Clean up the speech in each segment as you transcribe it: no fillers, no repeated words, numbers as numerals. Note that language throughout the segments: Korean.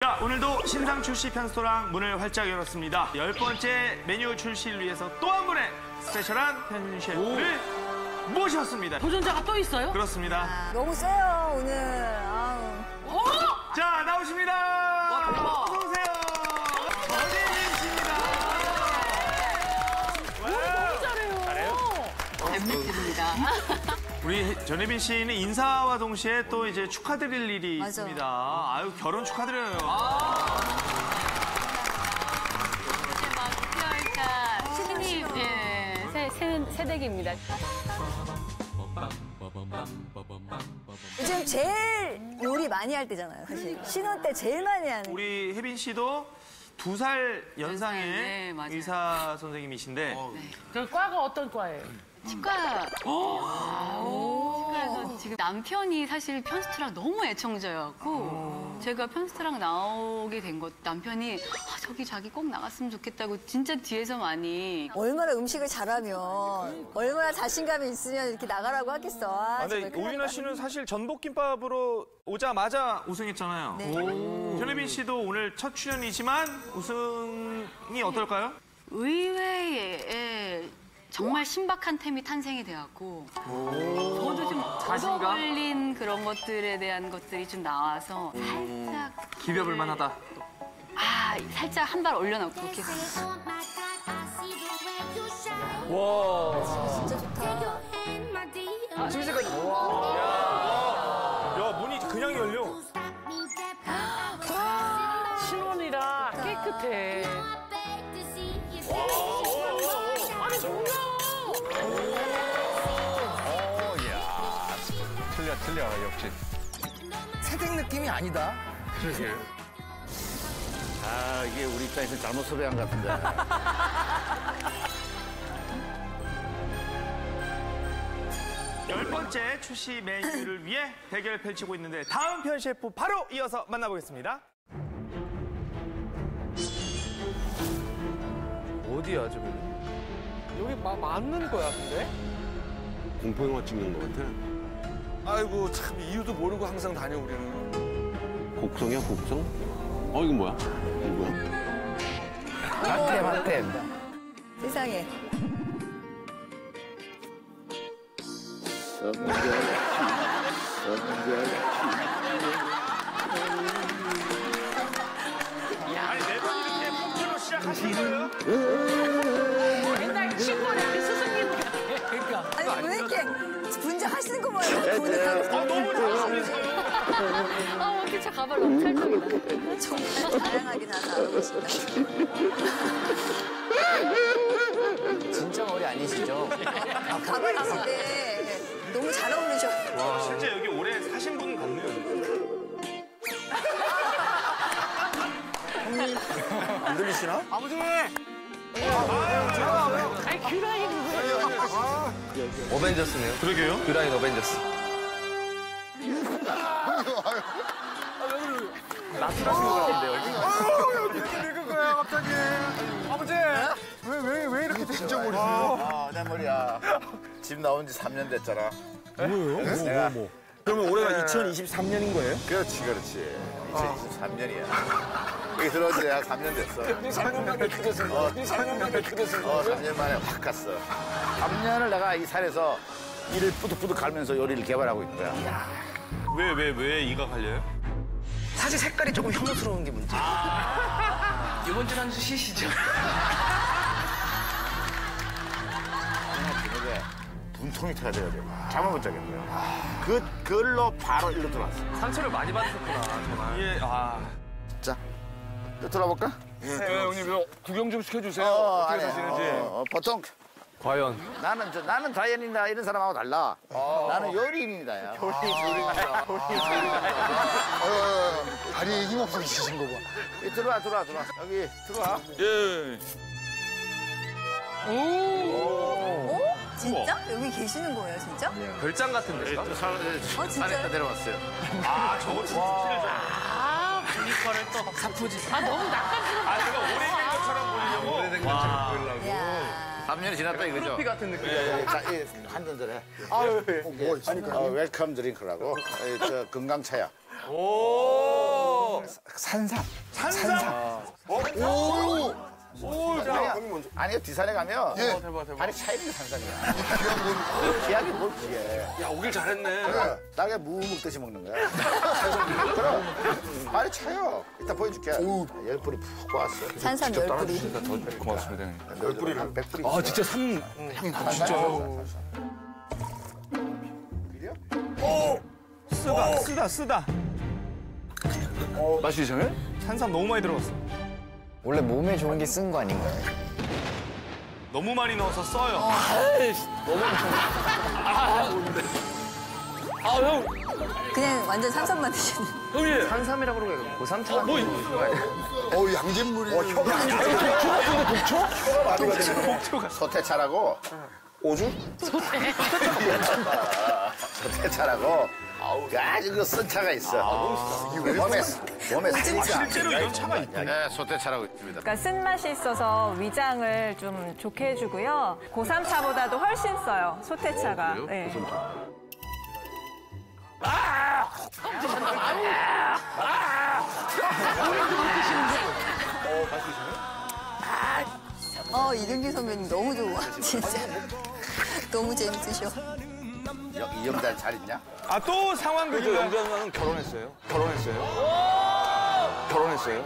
자, 오늘도 신상 출시 편스토랑 문을 활짝 열었습니다. 10번째 메뉴 출시를 위해서 또 한 분의 스페셜한 편셰프를 모셨습니다. 도전자가 또 있어요? 그렇습니다. 너무 세요, 오늘. 아우. 자, 나오십니다. 어서 오세요. 전혜민 씨입니다. 너무 잘해요. 뱀미입니다. 우리 전혜민 씨는 인사와 동시에 또 이제 축하드릴 일이 맞아. 있습니다. 아유, 결혼 축하드려요. 마피아일까 신입 새댁입니다. 요즘 제일 요리 많이 할 때잖아요, 사실. 신혼 때 제일 많이 하는. 우리 혜빈 씨도 2살 연상의 네, 맞아요. 의사 선생님이신데 그 과가 어떤 과예요? 치과. 치과에서 지금 남편이 사실 편스토랑 너무 애청자였고 제가 편스토랑 나오게 된 것 남편이 저기 자기 꼭 나갔으면 좋겠다고 진짜 뒤에서 많이. 얼마나 음식을 잘하면, 얼마나 자신감이 있으면 이렇게 나가라고 하겠어. 아, 근데 정말 큰일 오윤아 났다. 씨는 사실 전복김밥으로 오자마자 우승했잖아요. 네. 전혜빈 씨도 오늘 첫 출연이지만 우승이 어떨까요? 의외에 정말 신박한 템이 탄생이 되었고 저도 좀 얻어걸린 그런 것들에 대한 것들이 좀 나와서 살짝 기벼볼 만하다. 살짝 한 발 올려놓고 이렇게 와. 진짜 좋다. 침새까지. 야, 문이 그냥 열려. 신혼이라 깨끗해. 아니 뭐야? 틀려 역시. 새댁 느낌이 아니다. 그러게. 이게 우리 입장에서 잘못 섭외한 것 같은데. 열 번째 출시 메뉴를 위해 대결을 펼치고 있는데 다음 편 셰프 바로 이어서 만나보겠습니다. 어디야 저기? 여기 맞는 거야 근데? 공포영화 찍는 것 같아. 아이고 참 이유도 모르고 항상 다녀 우리는. 곡성이야, 곡성? 이건 뭐야? 이건 뭐야? 핫템. 세상에. 아니, 매번 이렇게 폭주로 시작하신 거예요? 옛날 친구네 스승님 같아. 그러니까. 아니, 왜 이렇게 분장하시는 거 보면 보는 너무 잘하시면서요. 어떻게 저 가발 너무 찰떡이다. 정말 다양하게 다 다루고 진짜 머리 아니시죠? 가발 있을 때 너무 잘 어울리셔. 와, 실제 여기 오래 사신 분 같네요. 안 들리시나? 아버지! 아니 그라이 누구예요? 어벤져스네요. 그러게요. 그라인 어벤져스. 나트라신 것 같은데요. 이렇게 늙은 거야 갑자기. 아버지! 왜 이렇게 진짜 머리세요? 내 머리야. 집 나온 지 3년 됐잖아. 뭐예요? 뭐. 그러면 올해가 2023년인 거예요? 그렇지. 2023년이야. 여기 들어온 지 내가 3년 됐어. 3년 만에 그랬어요. 3년 만에 그랬어요. 3년 만에 확 갔어. 3년을 내가 이 산에서 이를 뿌득뿌득 갈면서 요리를 개발하고 있다. 왜 이가 갈려요? 사실 색깔이 조금 혐오스러운 게 문제. 이번 주 한 주 쉬시죠. 저녁에 분통이 터야 돼야 돼. 잠을 못 자겠네요. 그걸로 바로 일로 들어왔어. 상처를 많이 받으셨구나 정말. 예, 자, 또 들어볼까? 네, 형님 이거 구경 좀 시켜주세요. 어떻게 어떻게 사시는지. 보통 과연. 나는 다이언이나 이런 사람하고 달라. 나는 요리인이다. 다리에 힘 없어지신 거 봐. 들어와. 여기 들어와. 예. 진짜? 여기 계시는 거예요, 진짜? 별장 같은 데가? 진짜요? 안에다 내려왔어요. 저거 진짜 이거를 또 사푸지. 너무 낯간지러. 제가 오래된 것처럼 보이려고. 오래된 것처럼 보이려고. 야 3년이 지났다 이거죠? 트로피 같은 느낌. 자, 한잔 전에. 웰컴 드링크라고. 건강차야. 오. 산삼. 아니 뒷산에 가면 예. 발이 차이는 게 산삼이야. 귀한 건. 기약이 뭘 그게. 야, 오길 잘했네. 땅에 무 먹듯이 먹는 거야. 그럼 발이 차요. 이따 보여줄게. 열 뿌리 푹 꽂았어. 산삼 10뿌리. 진짜 더 고맙습니다, 형님. 열 뿌리를 한 100뿌리. 아, 진짜 삼. 쓰다. 맛이 이상해? 산삼 너무 많이 들어갔어. 원래 몸에 좋은 게 쓴 거 아닌가요? 너무 많이 넣어서 써요. 아, 형. 그냥 완전 산삼만 드시는. 형님. 산삼이라고 그러고 고삼차. 뭐, 양잿물이. 소태차라고. 오주? 소태차라고. 아주 그 쓴 차가 있어. 몸에 쓴 차. 실제로 이런 차가 있다. 네, 소태차라고 있습니다. 그러니까 쓴맛이 있어서 위장을 좀 좋게 해주고요. 고삼차보다도 훨씬 써요, 소태차가. 네. 이등기 선배님 너무 좋아, 진짜. 너무 재밌으셔. 이영달 잘 있냐? 아, 또 상황극인가요? 영자는 결혼했어요? 결혼했어요?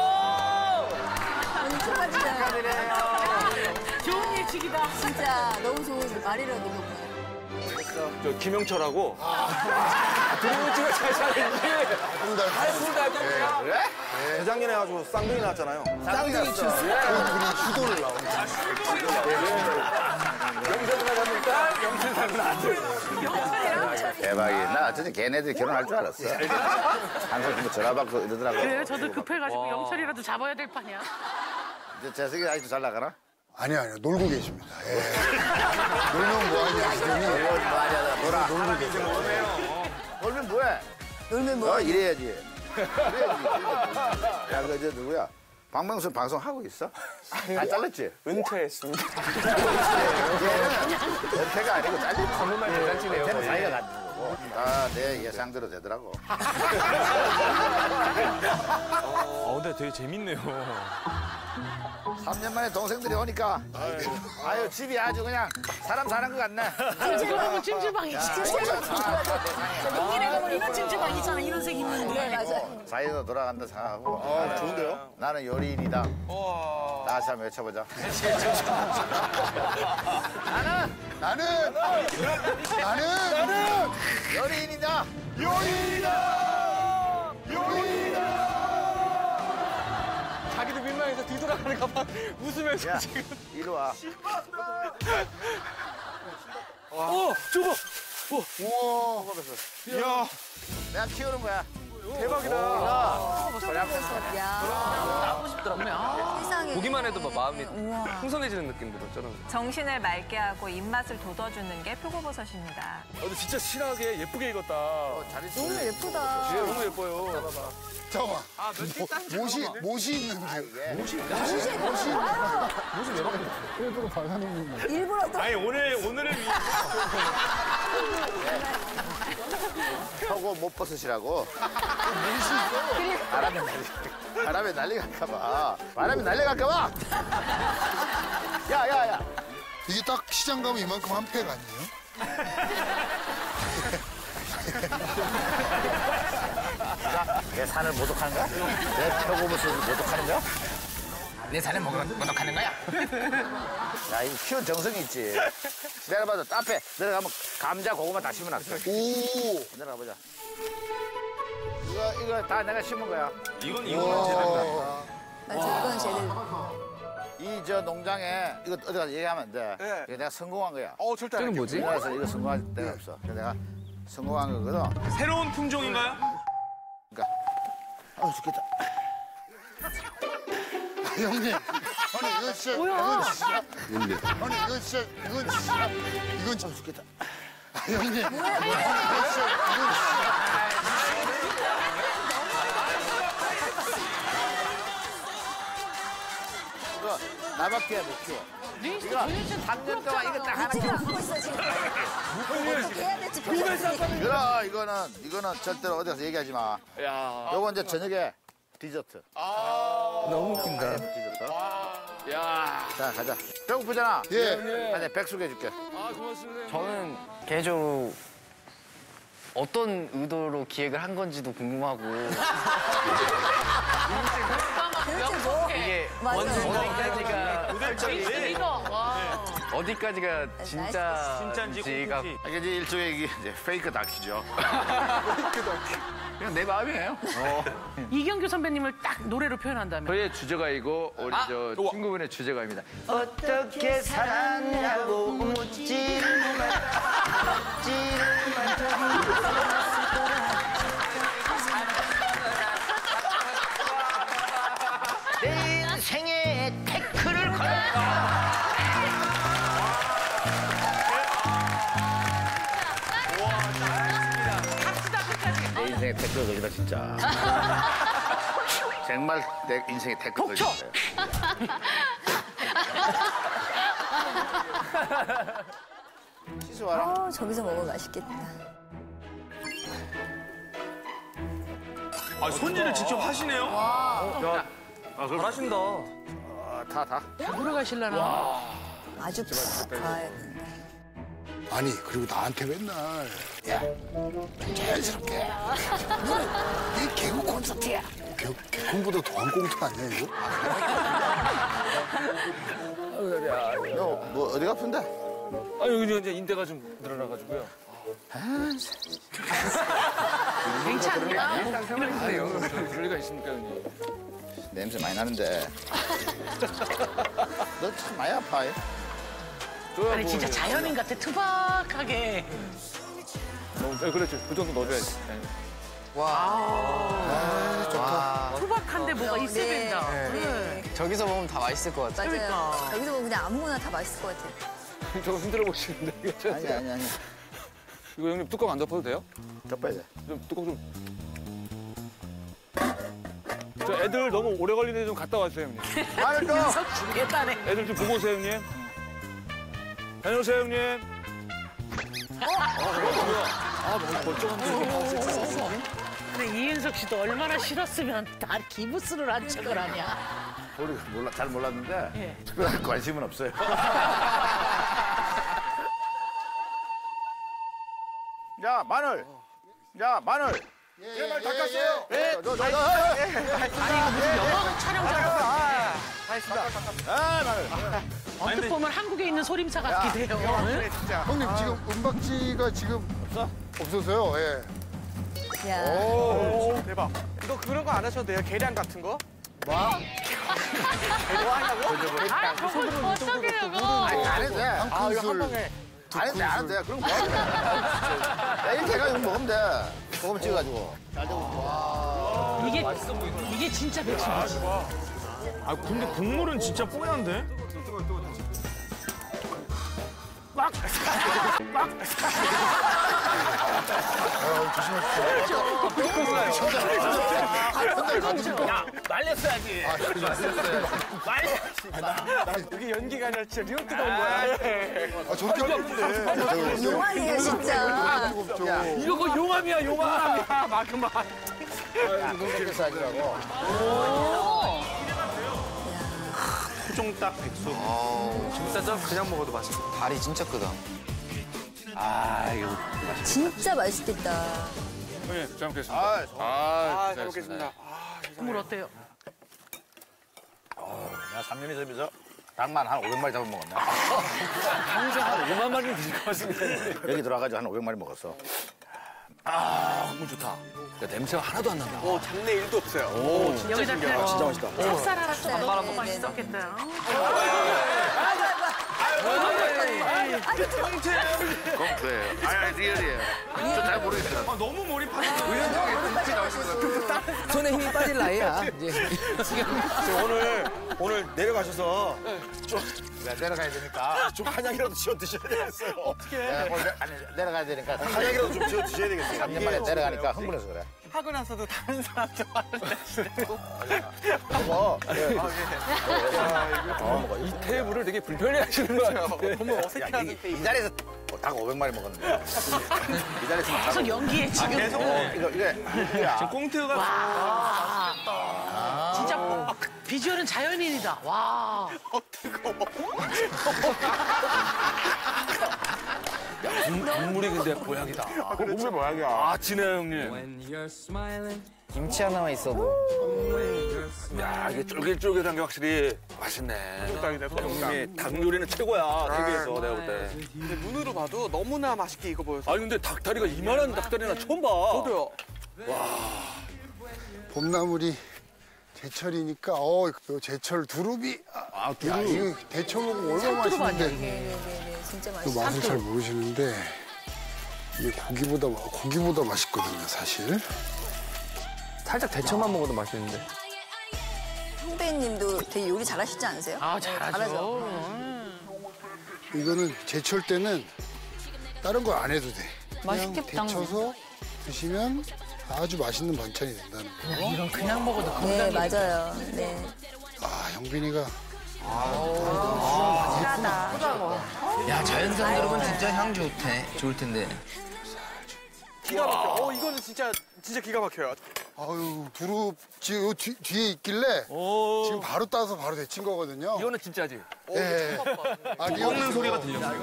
좋은 예측이다. 진짜 너무 좋으시 말이라도 너무. 저 김영철하고. 동물치가 잘 살았지. 그래? 대장년 해가지고 쌍둥이 나왔잖아요. 쌍둥이 쳤어. 휴도를 나오는. 영철 나가는 딸, 영철 나가는 아들. 대박이야. 나 어쩐지 걔네들이 결혼할 줄 알았어. 항상 뭐 전화 받고 이러더라고. 그래, 저도 급해가지고 영철이라도 잡아야 될 판이야. 재석이 아직도 잘 나가나? 아니요. 놀고 계십니다. 예. 놀면 뭐하냐 하시더니. 놀아. 놀면 뭐해? 놀면 뭐. 이래야지. 야, 그 누구야? 박명수 방송하고 있어? 안 잘랐지? 은퇴했습니다. 연태가 아니고 잘린 선물만 대단치네요. 걔는 자기가 갖는 거고. 다 내 예상대로 되더라고. 근데 되게 재밌네요. 3년 만에 동생들이 오니까 아유 집이 아주 그냥 사람 사는 것 같네. 너무 찜질방이지. 용인에 가면 이런 찜질방 있잖아. 이런 색 있는데. 맞아. 자연으로 돌아간다 생각하고. 좋은데요? 나는 요리인이다. 다시 한번 외쳐보자. 나는 요리인이다. 자기도 민망해서 뒤돌아가니까 막 웃으면서 야, 지금. 이리 와. 저거! 이야, 내가 키우는 거야. 대박이다. 야, 세상에. 보기만 해도 막 마음이 풍성해지는 느낌 들어, 저는. 정신을 맑게 하고 입맛을 돋워주는 게 표고버섯입니다. 근데 진짜 실하게 예쁘게 익었다. 너무 예쁘다. 너무 예뻐요. 잠깐만. 못이 있는데. 일부러 또. 아니 오늘을 위해서 표고 못버섯이라고. 바람에 날려갈까봐. 바람에 날려갈까봐. 야. 이게 딱 시장 가면 이만큼 한 팩 아니에요? 내 산을 모독하는 거야? 내 표고버섯을 모독하는 거야? 내 산에 모독하는 거야? 야, 이거 키운 정성이 있지. 내려봐도 앞에 내려가면 감자, 고구마 다 심어놨어. 오. 내려가보자. 이거 다 내가 심은 거야. 이건 제대로다. 맞아, 이건 제대로. 이 저 농장에 이거 어디 가서 얘기하면 안 돼. 네. 이거 내가 성공한 거야. 절대 안 저는 뭐지? 우리나라에서 이거 성공할 데가 없어. 그래서 내가 성공한 거거든. 새로운 품종인가요? 그러니까 죽겠다. 형님. 아니 이건 진짜. 이건 진짜. 뭔데? 아니 이건 진짜. 이건 진짜. 죽겠다. 형님. 이건 진짜. 이거 나밖에 못 키워. 이거 3년 동안 이거 딱 하나 지금 키워. 안고 있어, 지금. 어떻게 해야 될지 모르겠어. 그럼 이거는 절대로 어디 가서 얘기하지 마. 요거 이제 저녁에 디저트. 너무 웃긴다. 디저트. 야. 자, 가자. 배고프잖아. 예. 아니, 백숙 해줄게. 아, 고맙습니다. 저는 개인적으로 어떤 의도로 기획을 한 건지도 궁금하고 이게 어디까지가 진짜인지가 이게 이제 일종의 이게 이제 페이크 다큐죠. 그냥 내 마음이에요. 이경규 선배님을 딱 노래로 표현한다면. 저의 주제가이고 우리 저 친구분의 주제가입니다. 어떻게 살았냐고 묻지만 내 인생에 태클을 걸었다. 내 인생에 댓글 걸리다 진짜. 정말 내 인생에 댓글 걸리다. 치즈 와라. 아, 저기서 먹으면 맛있겠다. 아, 손질을 직접 하시네요. 잘하신다. 다. 들어가실라나. 아주 푹 가야 된다. 아니 그리고 나한테 맨날 야 자연스럽게 이 개그 콘서트야. 개콘보다 더한 꽁트 아니야 이거? 너 뭐 어디 아픈데? 아, 여기 이제 인대가 좀 늘어나가지고요. 괜찮냐? 일상생활인데요. 그럴 리가 있습니까, 형님? 냄새 많이 나는데. 너 참 많이 아파. 아니 진짜 자연인 같아. 투박하게. 네, 그렇죠. 그 정도 넣어줘야지. 네. 투박한데 뭐가 있어야 네. 된다. 네. 저기서 먹으면 다 맛있을 것 같아요. 맞아요. 여기서 보면 그냥 아무거나 다 맛있을 것 같아요. 저거 흔들어 보시는데. 이거 아니. 이거 형님 뚜껑 안 덮어도 돼요? 덮어야 돼. 좀 뚜껑 좀. 저 애들 너무 오래 걸리는데 좀 갔다 와주세요, 형님. 말을 또. 죽겠다네. 애들 좀 보고 오세요, 형님. 다녀오세요, 형님. 근데 이윤석 씨도 얼마나 싫었으면 다 기부스를 한 척을 하냐. 우리 잘 몰랐는데 예. 특별한 관심은 없어요. 야, 마늘. 야, 마늘. 얘말 닦았어요. 영화 촬영자로 마늘. 언뜻 보면 한국에 있는 소림사 같기도 해요. 응? 형님 지금 은박지가 지금 없어서요. 예. 야, 대박. 이거 그런 거 안 하셔도 돼요? 계량 같은 거? 어떡해요, 그거. 아니, 안 해도 돼. 한 큰술. 안 해도 돼, 안 해도 돼. 그럼 뭐 하는 거야? 내일 제가 이거 먹으면 돼. 소금 찍어가지고. 이게 진짜 백숙이지. 아, 근데 국물은 진짜 뽀얀데? 말렸어야지. 이게 연기가 아니라 진짜 리얼 나온 거야. 아 저렇게 하는데. 용환이에요 진짜. 이거 그 용암이야, 용암. 마그마. 그래서 하더라고. 토종닭 백숙. 진짜 그냥 먹어도 맛있어. 다리 진짜 크다. 진짜 맛있겠다. 형님, 잘 먹겠습니다. 잘 먹겠습니다. 국물 어때요? 내가 3년이 살면서 닭만 한 500마리 잡아먹었네. 평생 한 5만 마리는 드실 것 같습니다. 여기 들어와가지고 한 500마리 먹었어. 국물 좋다. 야, 냄새가 하나도 안 난다. 잡내 1도 없어요. 여기다 그냥 진짜 맛있다. 찹쌀 하나 더 넣어도 네, 맛있었겠다. 공투예요. 리얼이에요. 저 잘 모르겠어요. 아, 너무 몰입하시네. 손에 힘이 빠질 나이야. 이제. 오늘 내려가셔서 내려가야 되니까. 좀 한약이라도 지어 드셔야 되겠어요. 어떻게? 내려가야 되니까. 한약이라도 좀 지어 드셔야 되겠어요. 3년 만에 내려가니까 흥분해서 그래. 하고 나서도 다른 사람한테 화를 내시고. 먹어. 이 테이블을 되게 불편해 하시는 거 같아요. 너무 어색해. 이 자리에서 닭 500마리 먹었는데. 이 자리에서 계속 연기해 지금. 이거, 이게. 지금 꽁트가. 비주얼은 자연인이다. 와. 국물이 근데 보약이다. 국물 뭐야? 아, 진해 형님. 김치 하나만 있어도. 야, 이게 쫄깃쫄깃한 게 확실히 맛있네. 딱이네. 형님이 닭 요리는 최고야, 세계에서 내가 볼 때. 근데 눈으로 봐도 너무나 맛있게 익어 보여서. 아니, 근데 닭다리가 이만한 닭다리나 처음 봐. 저도요. 봄나물이 제철이니까 제철 두릅이 야, 이거 데쳐 먹으면 얼마나 맛있는데. 네네네. 진짜 또 맛있어. 맛을 잘 모르시는데 이게 고기보다 맛있거든요, 사실. 살짝 데쳐만 먹어도 맛있는데. 선배님도 되게 요리 잘하시지 않으세요? 아, 잘하죠. 이거는 제철 때는 다른 거 안 해도 돼. 그냥 맛있겠다. 데쳐서 드시면 아주 맛있는 반찬이 된다는 거. 이건 그냥 먹어도 네, 건강해. 맞아요. 네. 아, 형빈이가 야, 자연산 여러분 진짜 향 좋을 텐데. 기가 막혀. 이거는 진짜 기가 막혀요. 아유, 두릅 지금 뒤에 있길래 지금 바로 따서 바로 데친 거거든요. 이거는 진짜지? 예. 먹는 소리가 들렸어요.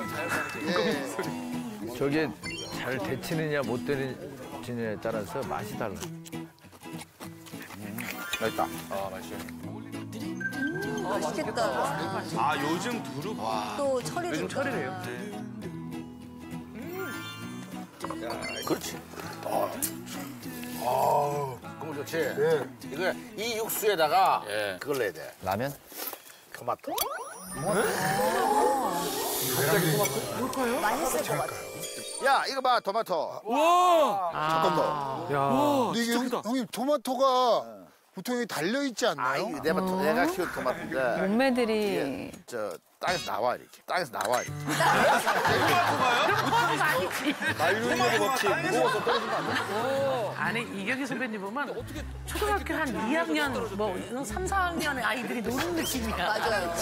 저게 잘 데치느냐 못 데치느냐에 따라서 맛이 달라. 맛있다. 아, 맛있어. 맛있겠다. 아, 요즘 두릅. 또 철이니까. 요즘 철이래요. 그렇지. 국물 좋지? 이거 이 육수에다가 그걸 넣어야 돼. 라면? 토마토. 맛있을 것 같아. 야, 이거 봐, 토마토. 우와! 잠깐만. 근데 이게 형님 토마토가 보통 여기 달려 있지 않나요? 내가 키운 토마토인데 몸매들이 저 땅에서 나와 이렇게. 땅에서 나와 이렇게. 말류를 먹지. 무거워서 안에 이경희 선배님 보면 초등학교 한 2학년, 뭐 3, 4학년의 아이들이 노는 느낌이야. 맞아요.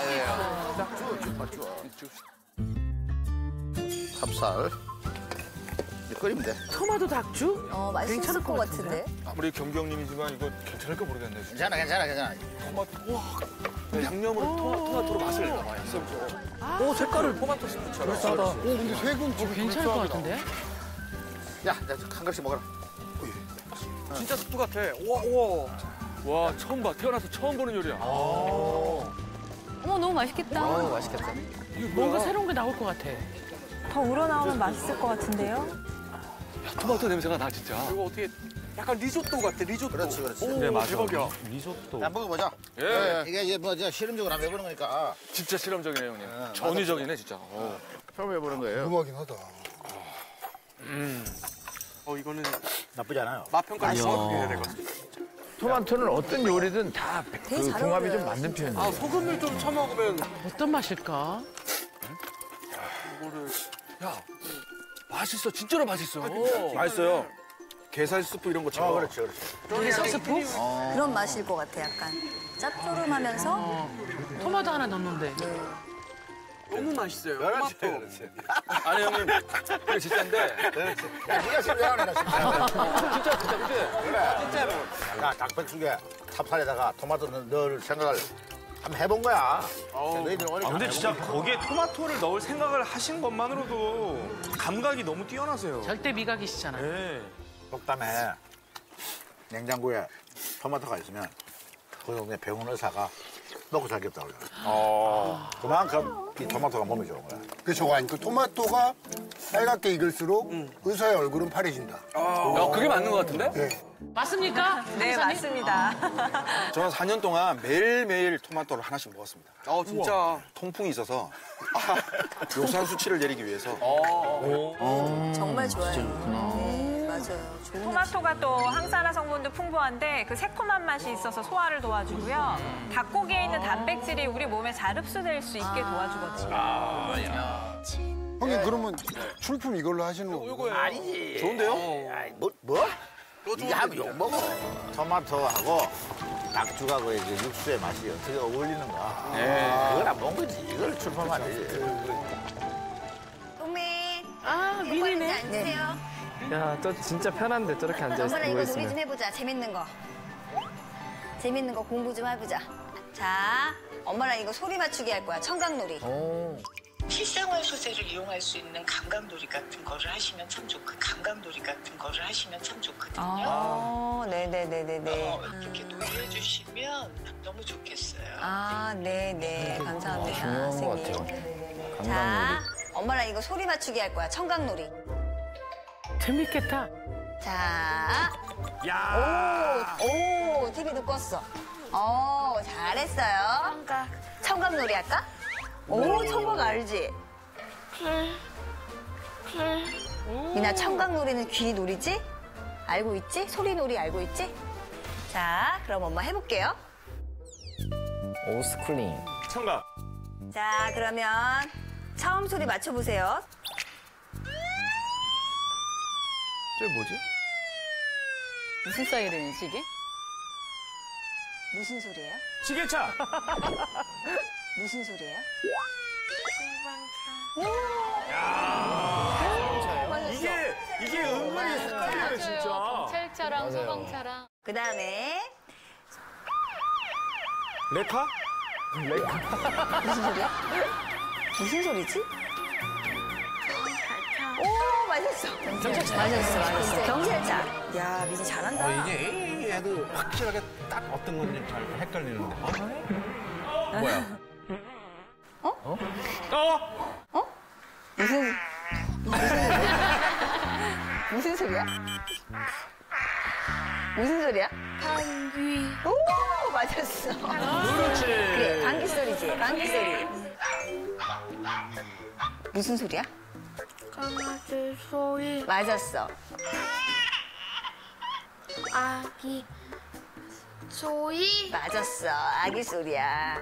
찹쌀. 이제 끓이면 돼. 토마토 닭죽? 맛있을 괜찮을 것 것 같은데. 아무리 경경님이지만 이거 괜찮을까 모르겠네. 진짜. 괜찮아. 토마토. 와. 양념으로 토마토로 맛을 나와요. 오, 색깔을 토마토 스프처럼. 근데 색은 좀 괜찮을 것 같은데? 야, 한 그릇씩 먹어라. 진짜 스프 같아. 우와. 와, 처음 봐. 태어나서 처음 보는 요리야. 어머, 너무 맛있겠다. 맛있겠다. 뭔가 새로운 게 나올 것 같아. 더 우러나오면 맛있을 것 같은데요? 야, 토마토 냄새가 나, 진짜. 이거 어떻게 약간 리조또 같아. 리조또. 그렇지. 네, 맞아. 대박이야. 야, 먹어보자. 예. 이게 뭐 실험적으로 한번 해보는 거니까. 진짜 실험적이네, 형님. 전위적이네, 진짜. 처음 해보는 거예요. 궁금하긴 하다. 이거는 나쁘지 않아요. 맛 평가를 정확하게 해야 되거든. 토마토는 어떤 요리든 다 되게 그 잘 궁합이 어울려요, 좀 맞는 진짜. 편이에요. 소금을 좀 쳐먹으면 어떤 맛일까? 이거를. 야, 맛있어. 진짜로 맛있어. 맛있어요. 게살 스프 이런 것처럼. 그렇지. 게살 스프? 그런 맛일 것 같아, 약간. 짭조름하면서. 토마토 하나 넣는데. 너무 맛있어요. 토마토. 아니, 형님. 그게 진짜인데. 야, 네가 실례하네, 진짜, 그치? 그래. 진짜로. 야, 닭백숙에 찹쌀에다가 토마토 넣을 생각을 한번 해본 거야. 너희들 오니까. 근데 진짜 거기에 토마토를 넣을 생각을 하신 것만으로도 감각이 너무 뛰어나세요. 절대 미각이시잖아요. 네. 속담에 냉장고에 토마토가 있으면 그 동네 병원 의사가 먹고 살겠다 그래. 그만큼 이 토마토가 몸에 좋은 거야. 그렇죠. 아니, 그 토마토가 빨갛게 익을수록 의사의 얼굴은 파래진다. 야, 그게 맞는 것 같은데? 네. 맞습니까? 네, 맞습니다. 저는 4년 동안 매일매일 토마토를 하나씩 먹었습니다. 진짜. 통풍이 있어서 요산 수치를 내리기 위해서. 정말 좋아요. 네, 맞아요. 좋은 토마토가 또 항산화 성분도 풍부한데 그 새콤한 맛이 있어서 소화를 도와주고요. 닭고기에 있는 단백질이 우리 몸에 잘 흡수될 수 있게 도와주거든요. 형님 그러면 출품 이걸로 하시는 거예요? 아니지. 좋은데요? 아이, 뭐? 이게 하면 욕먹어. 토마토하고 닭죽하고 이제 육수의 맛이 어떻게 어울리는가. 그걸 안 먹은 거지. 이걸 출품하면 안 되지. 꿈이. 미니네. 앉으세요. 야, 저 진짜 편한데 저렇게 앉아있어. 엄마랑 이거 놀이 좀 해보자. 재밌는 거. 재밌는 거 공부 좀 해보자. 자, 엄마랑 이거 소리 맞추기 할 거야. 청각놀이. 실생활 소재를 이용할 수 있는 감각놀이 같은 거를 하시면 참 감각놀이 같은 거를 하시면 참 좋거든요. 네네네네네. 그렇게 놀이해 주시면 너무 좋겠어요. 네네. 감사합니다. 중요한 것 선생님. 같아요. 자, 엄마랑 이거 소리 맞추기 할 거야. 청각놀이. 재밌겠다. 자. 야. 오, TV도 껐어. 잘했어요. 청각놀이 할까? 오, 청각 알지? 미나 청각놀이는 귀놀이지? 알고 있지? 소리놀이 알고 있지? 자, 그럼 엄마 해볼게요. 오스쿨링. 청각. 자, 그러면 처음 소리 맞춰보세요. 저 뭐지? 무슨 사이렌이지 이게? 무슨 소리예요? 지게차. 무슨 소리예요? 이게 은근히 헷갈려요 진짜. 경찰차랑 소방차랑. 그 다음에 레카? 무슨 소리야? 무슨 소리지? 오, 맞았어. 맞았어. 경찰차. 야, 미지 잘한다. 이게 해도 확실하게 딱 어떤 건지 잘 헷갈리는데. 뭐야? 무슨 소리야? 무슨 소리야? 감기. 오, 맞았어. 그렇지. 그래, 방귀 소리지. 방귀 소리. 무슨 소리야? 강아지 소리. 맞았어. 아기 소리. 맞았어. 아기 소리야.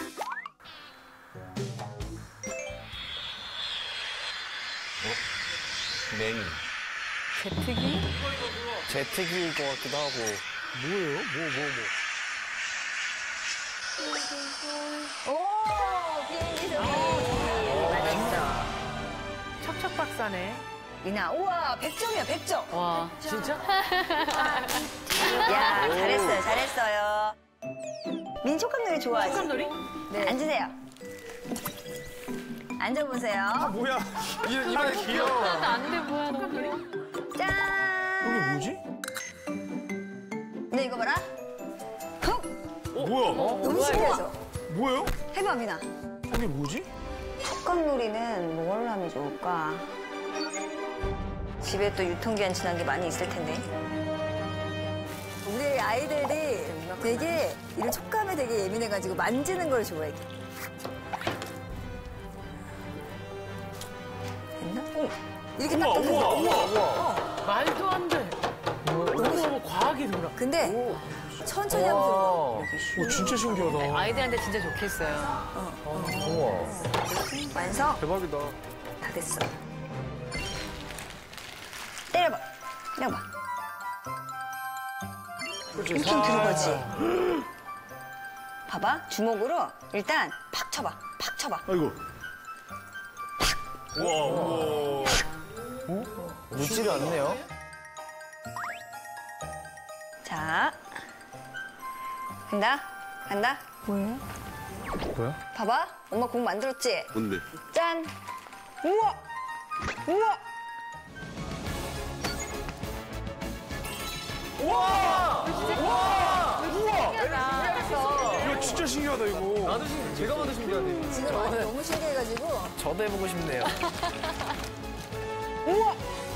메뉴. 제트기? 제트기일 것 같기도 하고. 뭐예요? 오, 비행기 소리. 맞았어. 척척박사네. 미나, 우와, 100점이야, 100점. 와. 진짜? 야, 잘했어요, 잘했어요. 민 촉감놀이 좋아하지? 촉감놀이? 네, 앉으세요. 앉아보세요. 뭐야? 이말 귀여워. 안돼 뭐야 너무. 짠! 이게 뭐지? 근데 이거 봐라. 헉! 뭐야? 너무 신기하죠? 뭐예요? 해봐, 미나. 이게 뭐지? 촉감놀이는 뭘 하면 좋을까? 집에 또 유통기한 지난 게 많이 있을 텐데. 우리 아이들이 되게 이런 촉감에 되게 예민해가지고 만지는 걸 좋아해. 됐나? 이렇게 딱 우와. 말도 안 돼. 너무 과하게 돌아. 근데 천천히 하면 오, 진짜 신기하다. 아이들한테 진짜 좋겠어요. 우와. 완성. 대박이다. 다 됐어. 때려봐. 때려봐. 엄청 들어가지. 봐봐. 주먹으로 일단 팍 쳐봐. 팍 쳐봐. 아이고. 우와. 묻지를 않네요. 자. 간다. 간다. 뭐예요? 뭐야? 봐봐. 엄마 공 만들었지? 뭔데? 짠. 우와. 우와. 이거 진짜 신기하다 이거. 나도 제가 봐도 신기하네. 지금 너무 신기해가지고. 저도 해보고 싶네요. 우와.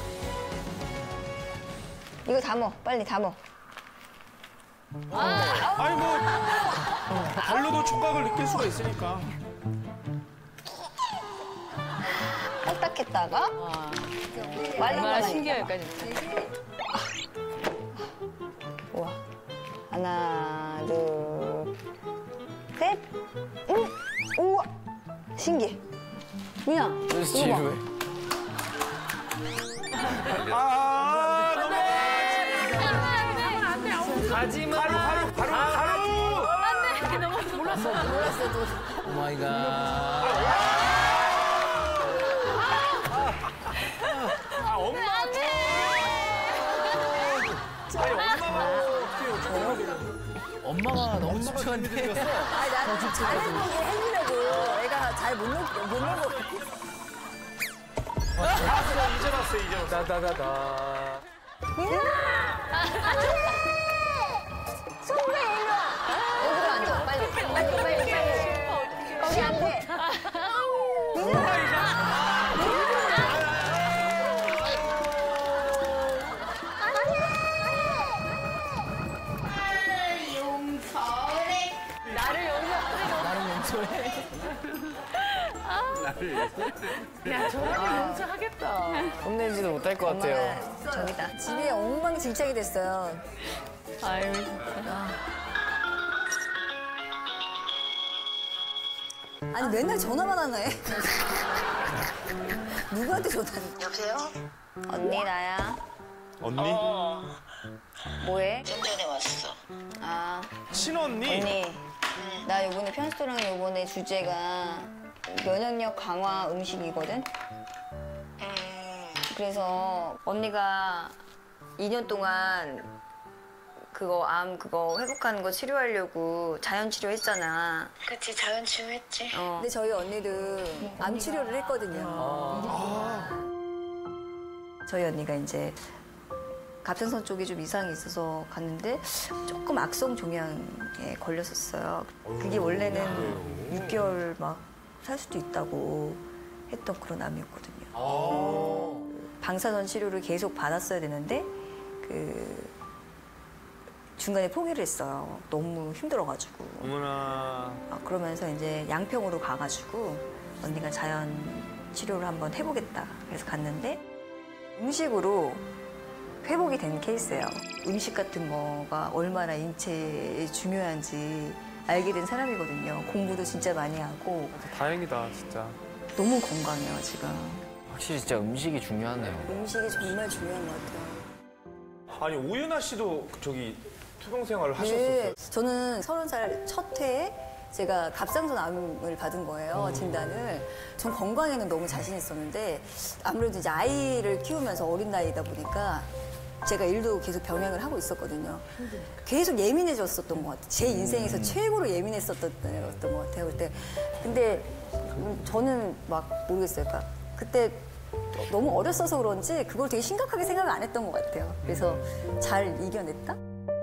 이거 담어. 빨리 담어. 아니 뭐 발로도 촉각을 느낄 수가 있으니까. 딱딱했다가 말랑말랑. 얼마나 신기할까 진짜. 우와. 하나, 둘, 셋. 우와. 신기해. 미나. 그래서 이거 봐. 지루해. 가지마. 가루. 안돼. 너무 몰랐어. 오 마이 갓. 엄마. 아니 엄마가 어떻게 엄마가 너무 집중한데. 아니, 나는 잘해보게 해주려고 애가 잘 못 먹어. 이제 봤어요. 따다다다. 송구야, 일로 와. 여기로 앉아, 빨리. 거기 앞에. 야, 저렇게 용서하겠다. 혼내지도 못할 것 같아요. 저기다. 집이 엉망진창이 됐어요. 아유, 진짜. 아니, 맨날 전화만 하네. 누구한테 전화해? 여보세요? 언니, 나야. 언니? 뭐해? 좀 전에 왔어. 아, 친언니? 언니. 나 요번에 편스토랑 요번에 주제가 면역력 강화 음식이거든? 그래서 언니가 2년 동안 암 회복하는 거 치료하려고 자연 치료했잖아. 그치, 자연 치유했지. 근데 저희 언니도 암 치료를 했거든요. 저희 언니가 이제 갑상선 쪽에 좀 이상이 있어서 갔는데 조금 악성 종양에 걸렸었어요. 그게 원래는 6개월 막 살 수도 있다고 했던 그런 암이었거든요. 방사선 치료를 계속 받았어야 되는데 중간에 포기를 했어요. 너무 힘들어가지고. 어머나. 그러면서 이제 양평으로 가가지고 언니가 자연 치료를 한번 해보겠다. 그래서 갔는데 음식으로 회복이 된 케이스예요. 음식 같은 거가 얼마나 인체에 중요한지 알게 된 사람이거든요. 공부도 진짜 많이 하고. 다행이다, 진짜. 너무 건강해요, 지금. 확실히 진짜 음식이 중요하네요. 음식이 정말 중요한 것 같아요. 아니, 오윤아 씨도 저기 투병 생활을 하셨었어요? 네, 저는 30살 첫 해에 제가 갑상선 암을 받은 거예요, 진단을. 전 건강에는 너무 자신 있었는데 아무래도 이제 아이를 키우면서 어린 나이다 보니까 제가 일도 계속 병행을 하고 있었거든요. 계속 예민해졌었던 것 같아요. 제 인생에서 최고로 예민했었던 때였던 것 같아요. 그때. 근데 저는 막 모르겠어요. 그러니까 그때 너무 어렸어서 그런지 그걸 되게 심각하게 생각을 안 했던 것 같아요. 그래서 잘 이겨냈다?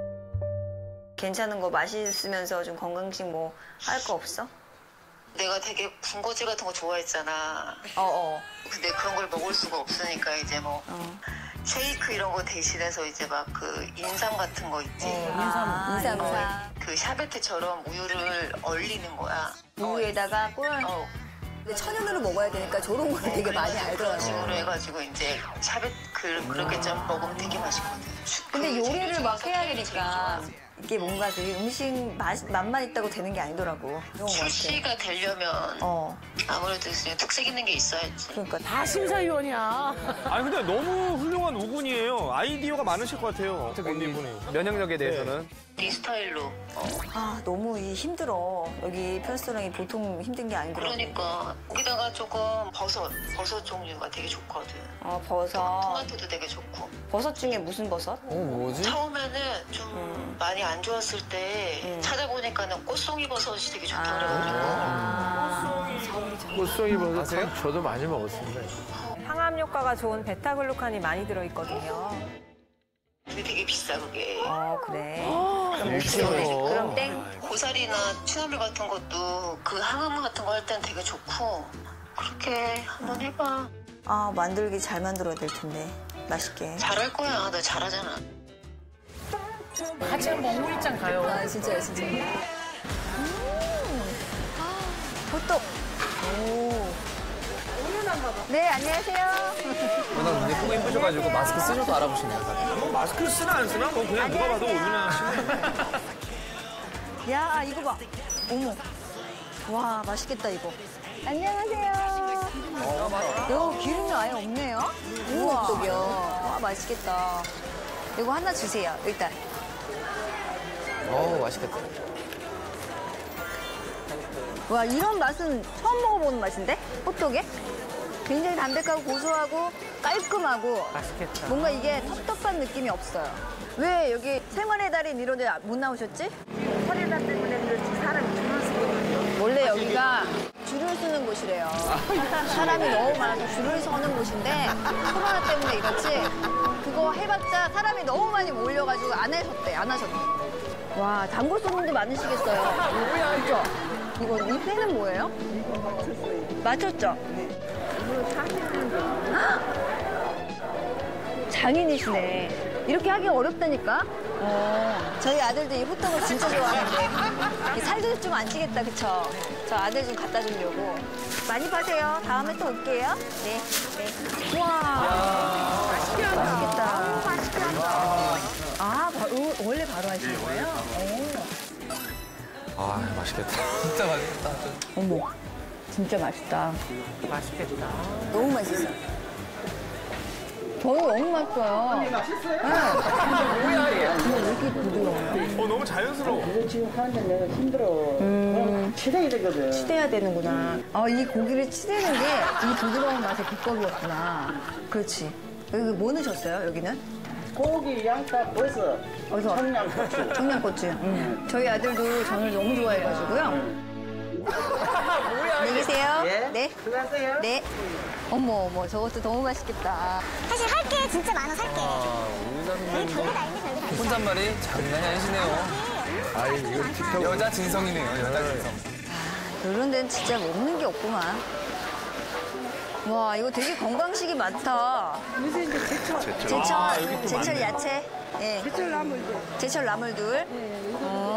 괜찮은 거 맛있으면서 좀 건강식 뭐 할 거 없어? 내가 되게 군것질 같은 거 좋아했잖아. 근데 그런 걸 먹을 수가 없으니까 이제 뭐 쉐이크 이런 거 대신해서 이제 막 인삼 같은 거 있지. 인삼. 그 샤베트처럼 우유를 얼리는 거야. 우유에다가 꿀? 근데 천연으로 먹어야 되니까 저런 걸 되게 많이 그런 알더라고요. 식으로 해가지고 이제 샤베트 그렇게 좀 먹으면 되게 맛있거든. 근데 요리를 막 해야 되니까 이게 뭔가 되게 음식 맛만 있다고 되는 게 아니더라고. 출시가 되려면 아무래도 그냥 특색 있는 게 있어야지. 그러니까 다 심사위원이야. 아니, 근데 너무 훌륭한 우군이에요. 아이디어가 많으실 것 같아요. 언니분이. 면역력에 대해서는. 네 스타일로. 너무 힘들어. 여기 편스토랑이 보통 힘든 게 아니더라고. 그러니까 거기다가 조금 버섯 종류가 되게 좋거든. 버섯. 토마토도 되게 좋고. 버섯 중에 무슨 버섯? 뭐지? 처음에는 좀 많이 안 좋았을 때 찾아보니까는 꽃송이 버섯이 되게 좋다 그래가지고. 꽃송이 버섯 참 저도 많이 먹었습니다. 항암 효과가 좋은 베타글루칸이 많이 들어있거든요. 그게 되게 비싸 그게. 그래. 그럼 땡. 고사리나 취나물 같은 것도 그 항암 같은 거 할 땐 되게 좋고. 그렇게 한번 해봐. 만들기 잘 만들어야 될 텐데. 맛있게. 잘할 거야. 너 잘하잖아. 같이 한번 오일장 가요. 진짜요, 진짜. 호떡. 네, 안녕하세요. 워낙 눈이 크고 예쁘셔가지고 마스크 쓰셔도 알아보시네요. 뭐 마스크를 쓰나 안 쓰나? 뭐 그냥 누가 봐도 오윤아 씨. 야, 이거 봐. 어머. 와, 맛있겠다, 이거. 안녕하세요. 이거 기름이 아예 없네요. 우와. 호떡이요. 와, 맛있겠다. 이거 하나 주세요, 일단. 맛있겠다. 와, 이런 맛은 처음 먹어보는 맛인데? 호떡에? 굉장히 담백하고 고소하고 깔끔하고 맛있겠다. 뭔가 이게 텁텁한 느낌이 없어요. 왜 여기 생활의 달인 이런 데 못 나오셨지? 소리나 때문에 그렇지 사람이 줄을 서고 있는 원래 여기가 줄을 서는 곳이래요. 사람이 너무 많아서 줄을 서는 곳인데 코로나 때문에 이렇지 그거 해봤자 사람이 너무 많이 몰려가지고 안 하셨대. 와, 단골 손님도 많으시겠어요. 그죠? 이거 이 펜은 뭐예요? 맞췄죠? 이거 사실은 장인이시네. 이렇게 하기 어렵다니까? 저희 아들도 이 호떡을 진짜 좋아하는데 살도 좀 안 찌겠다, 그쵸? 저 아들 좀 갖다 주려고. 많이 파세요. 다음에 또 올게요. 네, 네. 우와. 맛있겠다. 너무 맛있게 한다. 아, 원래 바로 하시는 거예요? 아, 맛있겠다. 진짜 맛있겠다. 어머, 진짜 맛있다. 맛있겠다. 너무 맛있어요. 저는 너무 맛있어요. 언니 맛있어요? 뭐야, 얘. 왜 이렇게 부드러워요? 너무 자연스러워. 이거 지금 하는데 내가 힘들어. 치대야 되거든. 치대야 되는구나. 이 고기를 치대는 게 이 부드러운 맛의 비법이었구나. 그렇지. 여기 뭐 넣으셨어요, 여기는? 고기, 양파, 버섯, 청양고추. 청양고추. 저희 아들도 전을 너무 좋아해가지고요. 안녕히 계세요. 네. 수고하세요. 네. 어머, 저것도 너무 맛있겠다. 사실 할 게 진짜 많아, 살 게. 우리 남편 혼잣말이 장난이 아니시네요. 아이, 이거 틱톡. 여자 진성이네요, 여자 진성. 이런 데는 진짜 먹는 게 없구만. 와, 이거 되게 건강식이 많다. 요새 이제 제철 야채. 예. 제철 나물들. 제철 나물들. 네,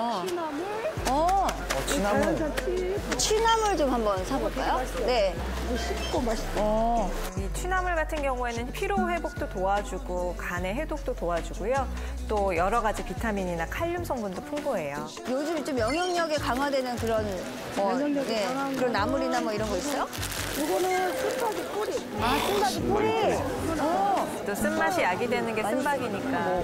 취나물. 취나물 좀 한번 사볼까요? 네. 씹고 맛있어. 이 취나물 같은 경우에는 피로 회복도 도와주고 간의 해독도 도와주고요. 또 여러 가지 비타민이나 칼륨 성분도 풍부해요. 요즘 좀 면역력이 강화되는 그런 면역력이 강한 그런 나물이나 뭐 이런 거 있어요? 이거는 쓴바기 뿌리. 아, 쓴바기 뿌리. 또 쓴맛이 약이 되는 게 쓴박이니까.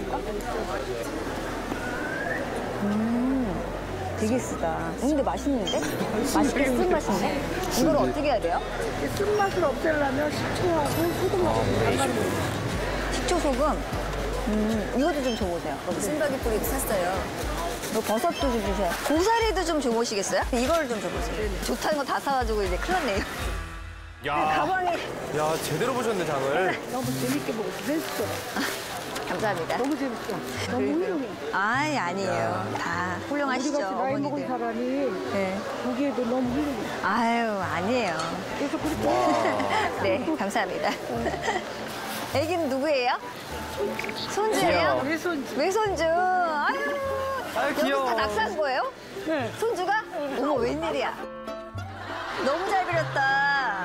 되게 쓰다. 근데 맛있는데? 맛있게 쓴 맛인데? 이걸 어떻게 해야 돼요? 쓴맛을 없애려면 식초하고 소금하고 담가는 식초, 소금? 이것도 좀 줘보세요. 쓴바기 뿌리도 샀어요. 버섯도 좀 주세요. 고사리도 좀 줘보시겠어요? 이걸 좀 줘보세요. 좋다는 거 다 사가지고 이제 큰일 났네요. 가방에. 야, 제대로 보셨네, 장을. 너무 재밌게 먹고 했어. 감사합니다. 너무 재밌어. 너무 훌륭해. 아니에요. 다 훌륭하시죠, 우리같이 나이 먹은 어머니들. 사람이 네. 보기에도 너무 훌륭해. 아니에요. 그래서 그렇게. 네, 감사합니다. 애기는 누구예요? 손주예요? 외손주. 아유, 귀여워. 여기서 다 낙산 거예요? 네. 손주가? 어머, 웬일이야. 너무 잘 그렸다.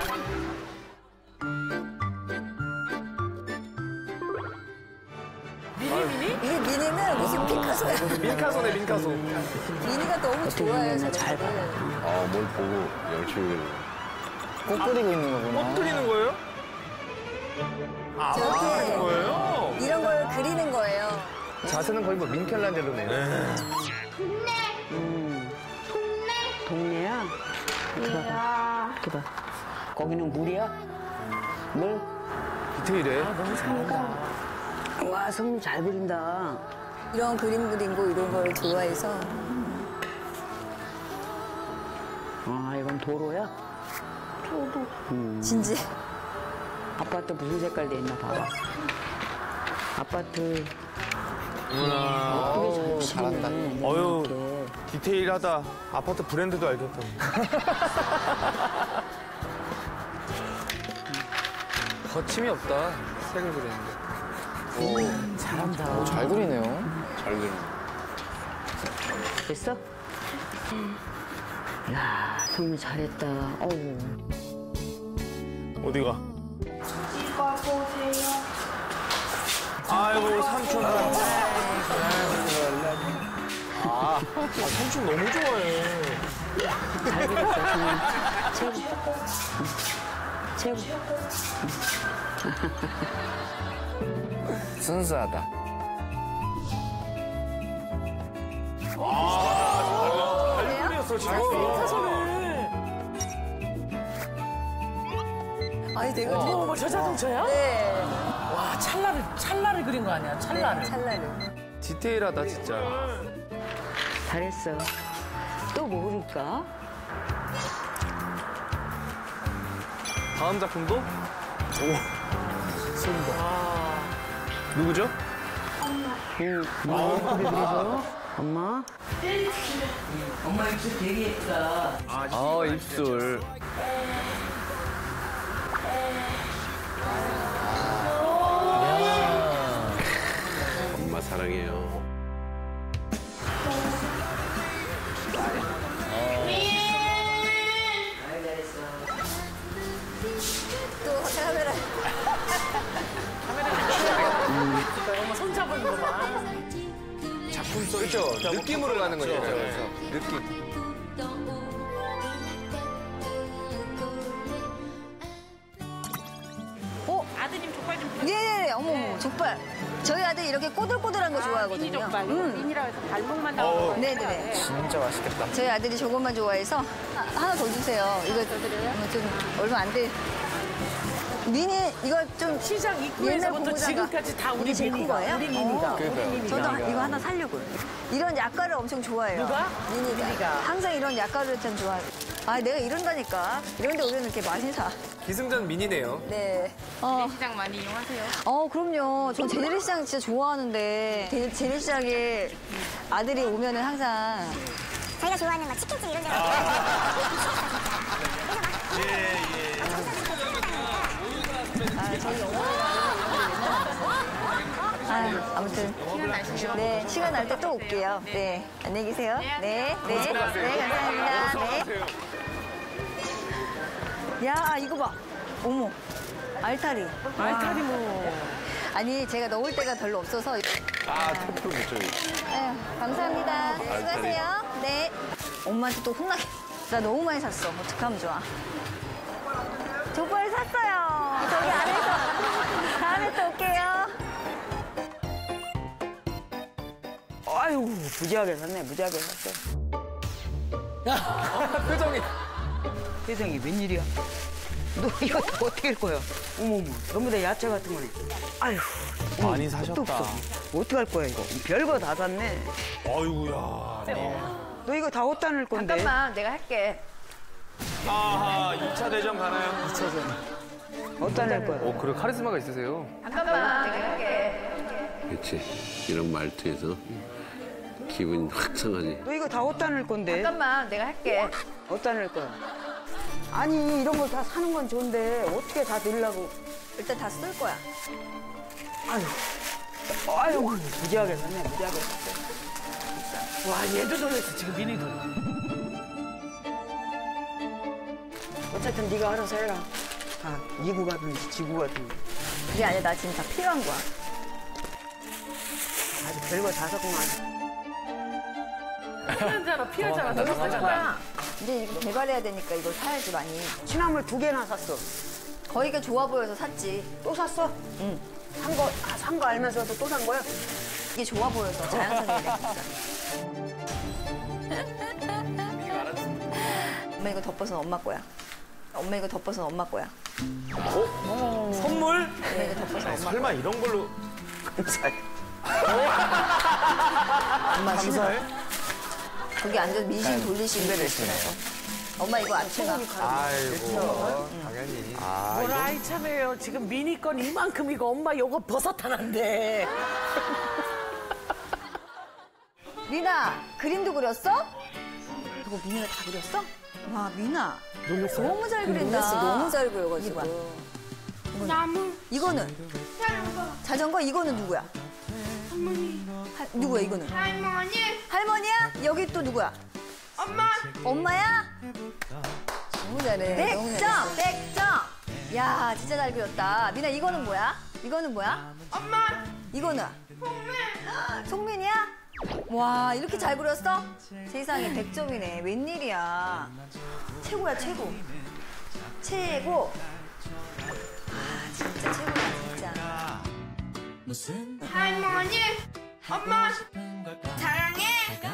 이게 미니는 무슨 피카소야. 민카소네, 민카소. 미니가 너무 좋아요, 잘 봐. 뭘 보고 열심히. 꽃 그리고 있는 거구나. 꽃 그리는 거예요? 저렇게 거예요? 이런 걸 그리는 거예요. 자세는 거의 뭐 민켈란젤로네요. 동네야. 이렇게 봐. 거기는 물이야? 물? 디테일해. 너무 잘한다. 와, 성님 잘 그린다. 이런 그림 그리고 이런 걸 좋아해서. 이건 도로야? 도로. 진지. 아파트 무슨 색깔 돼 있나 봐봐. 아파트. 어머나. 잘한다. 어휴, 디테일하다. 아파트 브랜드도 알겠다. 거침이 없다. 색을 그리는데. 잘한다. 잘 그리네요. 잘 그리네. 됐어? 야, 성님 잘했다. 어우. 어디가? 이거 보세요. 아이고, 삼촌. 삼촌 너무 좋아해. 잘 그렸어, 성님. 최고. 순수하다. 잘 그렸어, 지금. 아니, 되게. 어머, 저 자동차야? 네. 와, 찰나를 그린 거 아니야? 찰나를. 찰나를. 디테일하다, 진짜. 잘했어. 또 뭐 그럴까? 다음 작품도? 오, 쏜다. 누구죠? 그래서 엄마? 엄마 입술 되게 예쁘다. 아, 입술. 엄마 사랑해요. 또 카메라. 엄마 손 잡은 거 봐. 작품 속 그렇죠. 느낌으로 가는 거죠. 그래서 느낌. 아드님 족발 좀 예, 어머, 족발. 저희 아들 이렇게 꼬들꼬들한 거 좋아하거든요. 미니 족발. 미니라고 해서 발목만 나오는 거. 네네. 진짜 맛있겠다. 저희 아들이 저것만 좋아해서 하나 더 주세요. 이거 좀 얼마 안 돼. 미니 이거 좀 시장 입구에서부터 지금까지 다 우리 제일 큰 미니가. 거예요? 우리 미니가. 저도 이거 하나 살려고요. 이런 약과를 엄청 좋아해요. 누가? 미니가. 항상 이런 약과를 참 좋아해요. 아, 내가 이런다니까. 이런데 우리는 이렇게 많이 사. 기승전 미니네요. 네. 시장 많이 이용하세요? 그럼요. 전 재래시장 진짜 좋아하는데 재래시장에 아들이 오면은 항상 저희가 좋아하는 막 치킨집 이런 데 저희 아무튼 네, 시간 날 때 또 올게요. 네, 안녕히 계세요. 네, 감사합니다. 네. 야, 이거 봐. 어머, 알타리. 알타리 뭐. 아니, 제가 넣을 데가 별로 없어서. 테프로 붙여요. 아유, 감사합니다. 수고하세요. 네. 엄마한테 또 혼나게. 나 너무 많이 샀어. 어떡하면 좋아. 족발 샀어요. 저기 안에서. 다음에 또 올게요. 아유, 무지하게 샀네, 무지하게 샀어. 표정이 웬일이야? 너 이거 다 어떻게 할 거야? 어머머, 전부 다 야채 같은 거네. 아휴. 많이 또 사셨다. 없어. 어떻게 할 거야, 이거? 별거 다 샀네. 아이고야. 너 이거 다 어디다 넣을 건데? 잠깐만, 내가 할게. 아하, 2차 대전 가나요? 2차전. 어디다 넣을 거야? 그래 카리스마가 있으세요. 잠깐만, 내가 할게. 그렇지. 이런 말투에서 기분이 확 상하지. 너 이거 다 어디다 넣을 건데? 잠깐만, 내가 할게. 어디다 넣을 거야? 아니, 이런 걸 다 사는 건 좋은데 어떻게 다 넣으려고? 일단 다 쓸 거야. 아유, 무지하게 샀네, 무지하게 샀어. 와, 얘도 놀랐어, 지금 미니도. 어쨌든 네가 알아서 해라. 다 이구 가든지 지구 가든지. 그게 아니라 나 지금 다 필요한 거야. 아주 별거 다 샀구만. 피하잖아. 너도 사잖아. 이제 이거 개발해야 되니까 이걸 사야지 많이. 취나물 2개나 샀어. 거기가 좋아 보여서 샀지. 또 샀어? 응. 산 거 알면서도 또 산 거야? 이게 좋아 보여서 자연스럽게. 엄마 이거 덮어서 엄마 거야. 엄마 이거 덮어서 엄마 거야. 선물? 엄마 이거 덮어서 엄마 거야. 설마 이런 걸로 감사해. 엄마 감사해? 거기 앉아서 민심 돌리시는 게 있어서. 엄마 이거 안 채나? 아이고, 당연히. 뭐라 이 참해요. 지금 미니 건 이만큼 이거 엄마 요거 버섯 하나인데. 미나, 그림도 그렸어? 그거 미나가 다 그렸어? 와, 미나. 너무 잘 그린다. 너무 잘 그려가지고. 나무. 이거는? 자전거 이거는 누구야? 할머니. 누구야 이거는? 할머니. 할머니야? 여기 또 누구야? 엄마. 엄마야? 너무 잘해. 100점! 100점! 야, 진짜 잘 그렸다. 미나 이거는 뭐야? 이거는 뭐야? 엄마. 이거는? 송민이야? 와, 이렇게 잘 그렸어? 세상에 100점이네. 웬일이야. 최고야, 최고. 최고. 아, 진짜 최고다, 진짜. 할머니. 엄마. 사랑해.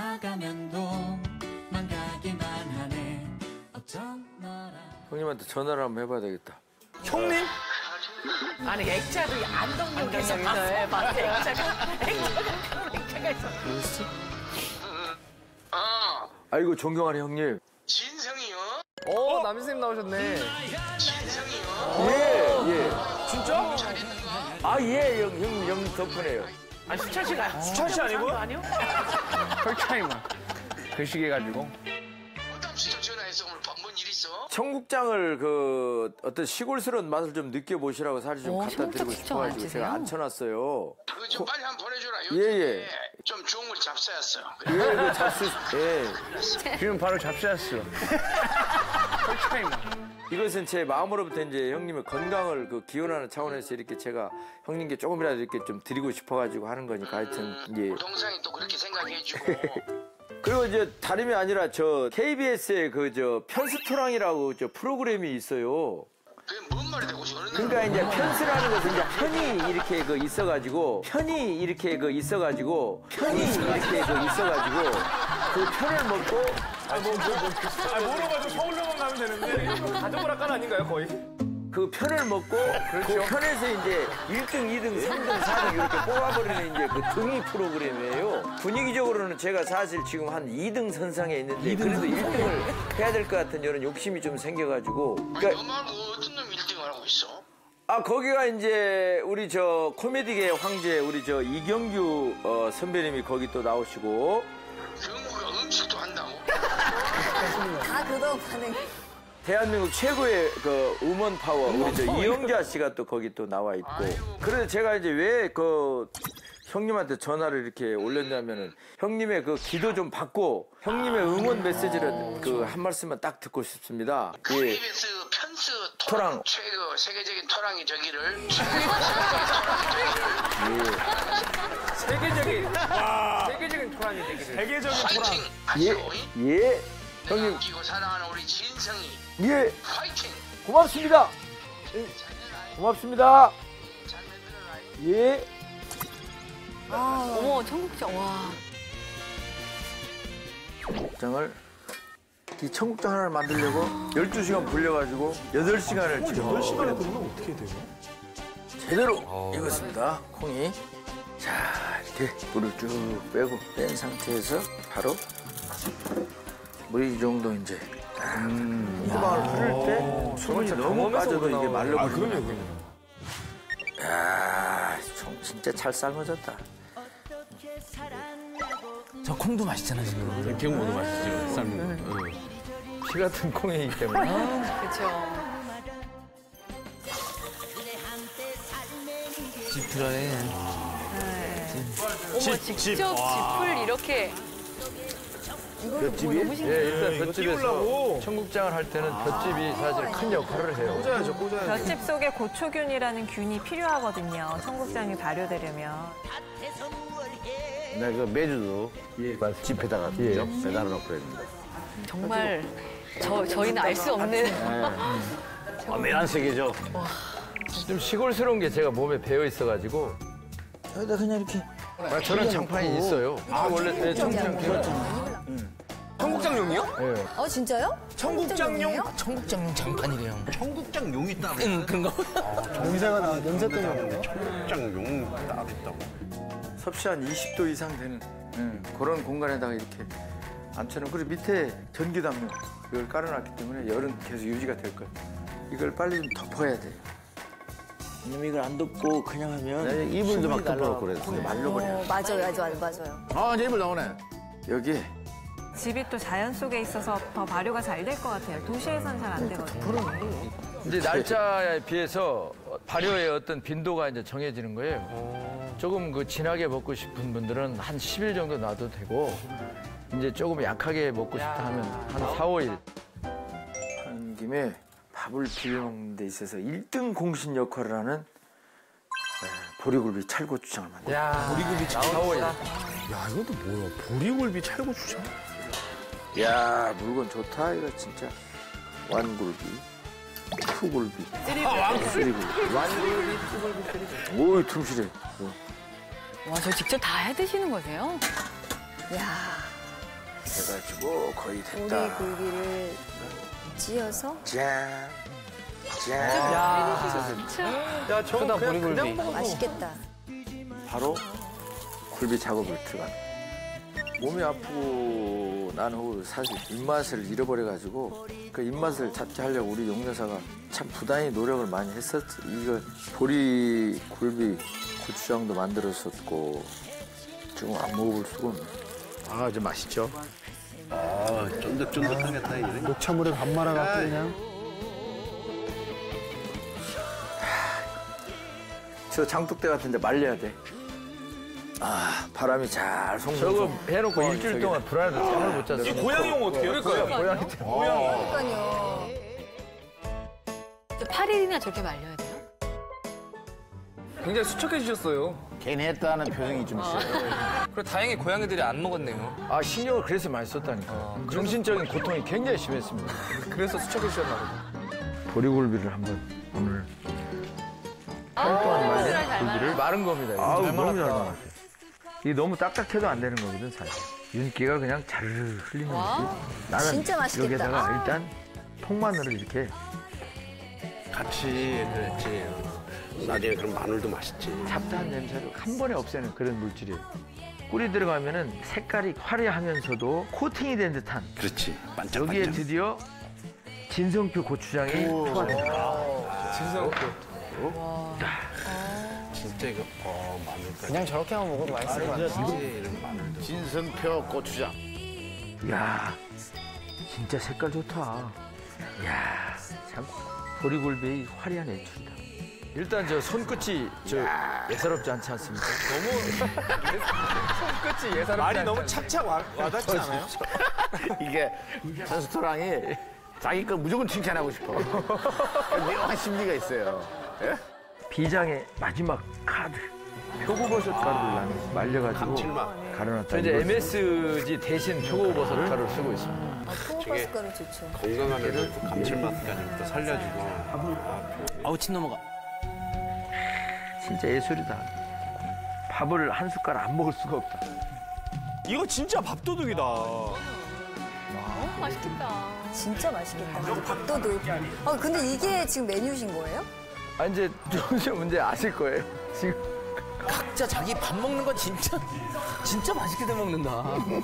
형님한테 전화를 한번 해봐야 되겠다. 형님? 아니, 액자도 안동역에서 봤어. 액자가 있어. 아이고 존경하는 형님. 진성이요? 남선생님 나오셨네. 진성이요? 예. 진짜? 아, 예, 형 덕분에요. 아, 수찬 씨가. 수찬 씨 아니고? 아니요? 헐차이만. 그 시기에 가지고. 진짜 전화해서 오늘 뭔 일 있어? 청국장을 그 어떤 시골스러운 맛을 좀 느껴보시라고 사실 좀 갖다 드리고 싶어가지고 제가 앉혀놨어요. 그거 좀 빨리 한번 보내줘라. 예. 좀 좋은 걸 잡숴였어. 예, 그 잡수. 예. 지금 바로 잡수였어. 헐차이만. 이것은 제 마음으로부터 이제 형님의 건강을 그 기원하는 차원에서 이렇게 제가 형님께 조금이라도 이렇게 좀 드리고 싶어가지고 하는 거니까 하여튼 예. 동상이 또 그렇게 생각해주고. 그리고 이제 다름이 아니라 저 KBS의 그 저 편스토랑이라고 저 프로그램이 있어요. 그게 뭔 말이 되고 싶어? 그러니까 이제 편스라는 것은 이제 편이 이렇게 그 있어가지고 그 편을 먹고 모르가지고 서울로만 가면 되는데 가족 오락관 아닌가요 거의? 그 편을 먹고 그 편에서 이제 1등, 2등, 3등, 4등 이렇게 뽑아버리는 이제 그 등위 프로그램이에요. 분위기적으로는 제가 사실 지금 한 2등 선상에 있는데 그래도 1등을 해야 될 것 같은 이런 욕심이 좀 생겨가지고. 그러니까 너 말고 어떤 놈 1등을 하고 있어? 아, 거기가 이제 우리 저 코미디계 황제 우리 저 이경규 선배님이 거기 또 나오시고. 경구가 음식도 한다고? 다 그거 반응. 대한민국 최고의 그 우먼 파워 우리 저 이영자 씨가 또 거기 또 나와 있고. 그래서 제가 이제 왜 그 형님한테 전화를 이렇게 올렸냐면은 형님의 그 기도 좀 받고 형님의 응원 메시지를 그 한 말씀만 딱 듣고 싶습니다. KBS 편스 토랑 최고 세계적인 토랑이 저기를 세계적인 토랑이 되기를. 세계적인 토랑. 예. 형님. 아끼고 사랑하는 우리 진성이. 예. 파이팅. 고맙습니다. 고맙습니다. 예. 어머, 청국장, 와. 이 청국장 하나를 만들려고 12시간 불려가지고 8시간을 지금. 8시간에 그러면 어떻게 돼요? 제대로 익었습니다. 콩이. 자, 이렇게 물을 쭉 빼고 뺀 상태에서 바로 물이 이 정도 이제 호박을 흐를 때 수분이 너무 빠져도 이게 말라버리거든요. 야, 진짜 잘 삶아졌다. 저 콩도 맛있잖아 지금. 경무도 맛있죠. 삶는 거. 피 같은 콩이기 때문에. 그렇죠. 지프라에. 어머, 직접 짚을 이렇게. 볏집이? 예, 일단 볏집에서 청국장을 할 때는 볏집이 사실 큰 역할을 해요. 볏짚 속에 고초균이라는 균이 필요하거든요. 청국장이 발효되려면. 내가 그 메주도 집에다가 매달아 놓고 그랬는데. 정말 저희는 알 수 없는. 메란색이죠. 좀 시골스러운 게 제가 몸에 배어 있어가지고 여기다 그냥 이렇게. 저런 장판이 있어요. 원래 청국장 그렇잖아요. 청국장용이요? 예. 진짜요? 청국장용 장판이래요. 청국장용이 있다. 그런가? 냄새가 나, 냄새 때문에. 청국장용 딱 있다고. 섭씨 한 20도 이상 되는 그런 공간에다가 이렇게 앉혀놓고 그리고 밑에 전기담요 이걸 깔아놨기 때문에 열은 계속 유지가 될 거예요. 이걸 빨리 좀 덮어야 돼요. 왜냐면 이걸 안 덮고 그냥 하면 이불도 막 덮어놓고 그랬어. 말려버려요. 맞아요. 아, 이제 이불 나오네. 여기 집이 또 자연 속에 있어서 더 발효가 잘 될 것 같아요. 도시에선 잘 안 되거든요. 이제 날짜에 비해서 발효의 어떤 빈도가 이제 정해지는 거예요. 조금 그 진하게 먹고 싶은 분들은 한 10일 정도 놔도 되고 이제 조금 약하게 먹고 싶다 하면 한 4, 5일 하는 김에 밥을 비벼 먹는 데 있어서 1등 공신 역할을 하는 보리굴비 찰고추장을 만들어요. 보리굴비 4, 5일. 야, 이것도 뭐야? 보리굴비 찰고추장? 야, 물건 좋다 이거 진짜. 완굴비, 푸굴비, 쓰리굴비, 완굴비, 푸굴비, 쓰리굴비. 오이 틈실해. 와, 저 직접 다 해 드시는 거세요? 야. 해가지고 거의 됐다. 보리굴비를 찧어서 짠. 야, 저거 그냥 먹어도 맛있겠다. 바로 굴비 작업을 들어가는. 몸이 아프고 난 후 사실 입맛을 잃어버려가지고 그 입맛을 잡게 하려고 우리 용여사가 참 부단히 노력을 많이 했었지. 이거 보리, 굴비, 고추장도 만들었었고 지금 안 먹어볼 수가 없네. 아, 좀 맛있죠? 아, 쫀득쫀득하겠다, 이게. 녹차물에 밥 말아갖고 그냥. 저 장독대 같은데 말려야 돼. 아, 바람이 잘 송고. 저거 해놓고 일주일 동안 불안해도 잠을 못 잤어. 이 고양이용 어떻게 해요? 고양이 때문에. 그러니까요. 8일이나 저렇게 말려야 돼요? 굉장히 수척해지셨어요. 괜히 했다는 표정이 좀 있어요. 그래 다행히 고양이들이 안 먹었네요. 아, 신경을 그래서 많이 썼다니까. 정신적인 고통이 굉장히 심했습니다. 그래서 수척해지셨나 보다. 보리굴비를 한번 오늘 하루 동안 말린 굴비를 마른 겁니다. 아우, 너무 잘 말았어요. 이게 너무 딱딱해도 안 되는 거거든, 사실. 윤기가 그냥 자르르 흘리는 거지. 나는 진짜 맛있겠다. 여기다가 일단 통마늘을 이렇게 같이, 그렇지. 나중에 그럼 마늘도 맛있지. 잡다한 냄새를 한 번에 없애는 그런 물질이에요. 꿀이 들어가면은 색깔이 화려하면서도 코팅이 된 듯한. 그렇지. 반짝반짝. 여기에 드디어 진성표 고추장이 추가됩니다. 진성표. 진짜 이거, 마늘까지. 그냥 저렇게만 먹어도 맛있을 것 같아. 이런 마늘도. 진성표 고추장. 이야, 진짜 색깔 좋다. 이야, 참 보리굴비의 화려한 애출이다. 일단 저 손끝이 예사롭지 않지 않습니까? 손끝이 예사롭지 말이 않지 너무 않아요? 착착 와닿지 않아요? 이게 선수토랑이 자기 걸 무조건 칭찬하고 싶어. 묘한 심리가 있어요. 예? 비장의 마지막 카드. 표고버섯 가루를 나는 말려가지고 감칠맛. 갈아놨다. 저 이제 MSG 대신 표고버섯 가루를 쓰고 있습니다. 표고버섯 가루 좋죠. 건강하면서 감칠맛까지 또 살려주고. 아우 침 넘어가. 진짜 예술이다. 밥을 한 숟갈 안 먹을 수가 없다. 이거 진짜 밥도둑이다. 맛있겠다. 진짜 맛있겠다. 근데 밥도둑. 근데 이게 지금 메뉴신 거예요? 아, 이제 조금씩 문제 아실 거예요. 지금 각자 자기 밥 먹는 건 진짜 맛있게 돼 먹는다.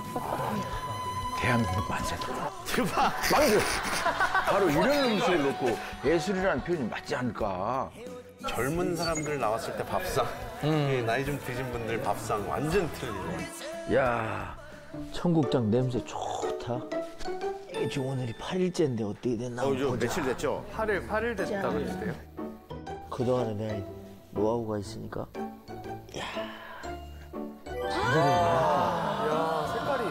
대한민국 만세다. 망주. 바로 이런 음식을 넣고 예술이라는 표현이 맞지 않을까. 젊은 사람들 나왔을 때 밥상. 나이 좀 드신 분들 밥상 완전 틀리네. 야, 청국장 냄새 좋다. 이게 지금 오늘이 8일째인데 어떻게 됐나 한번 보자. 며칠 됐죠? 8일 됐다 그러시대요? 그동안에 내가 노하우가 있으니까. 야, 색깔이.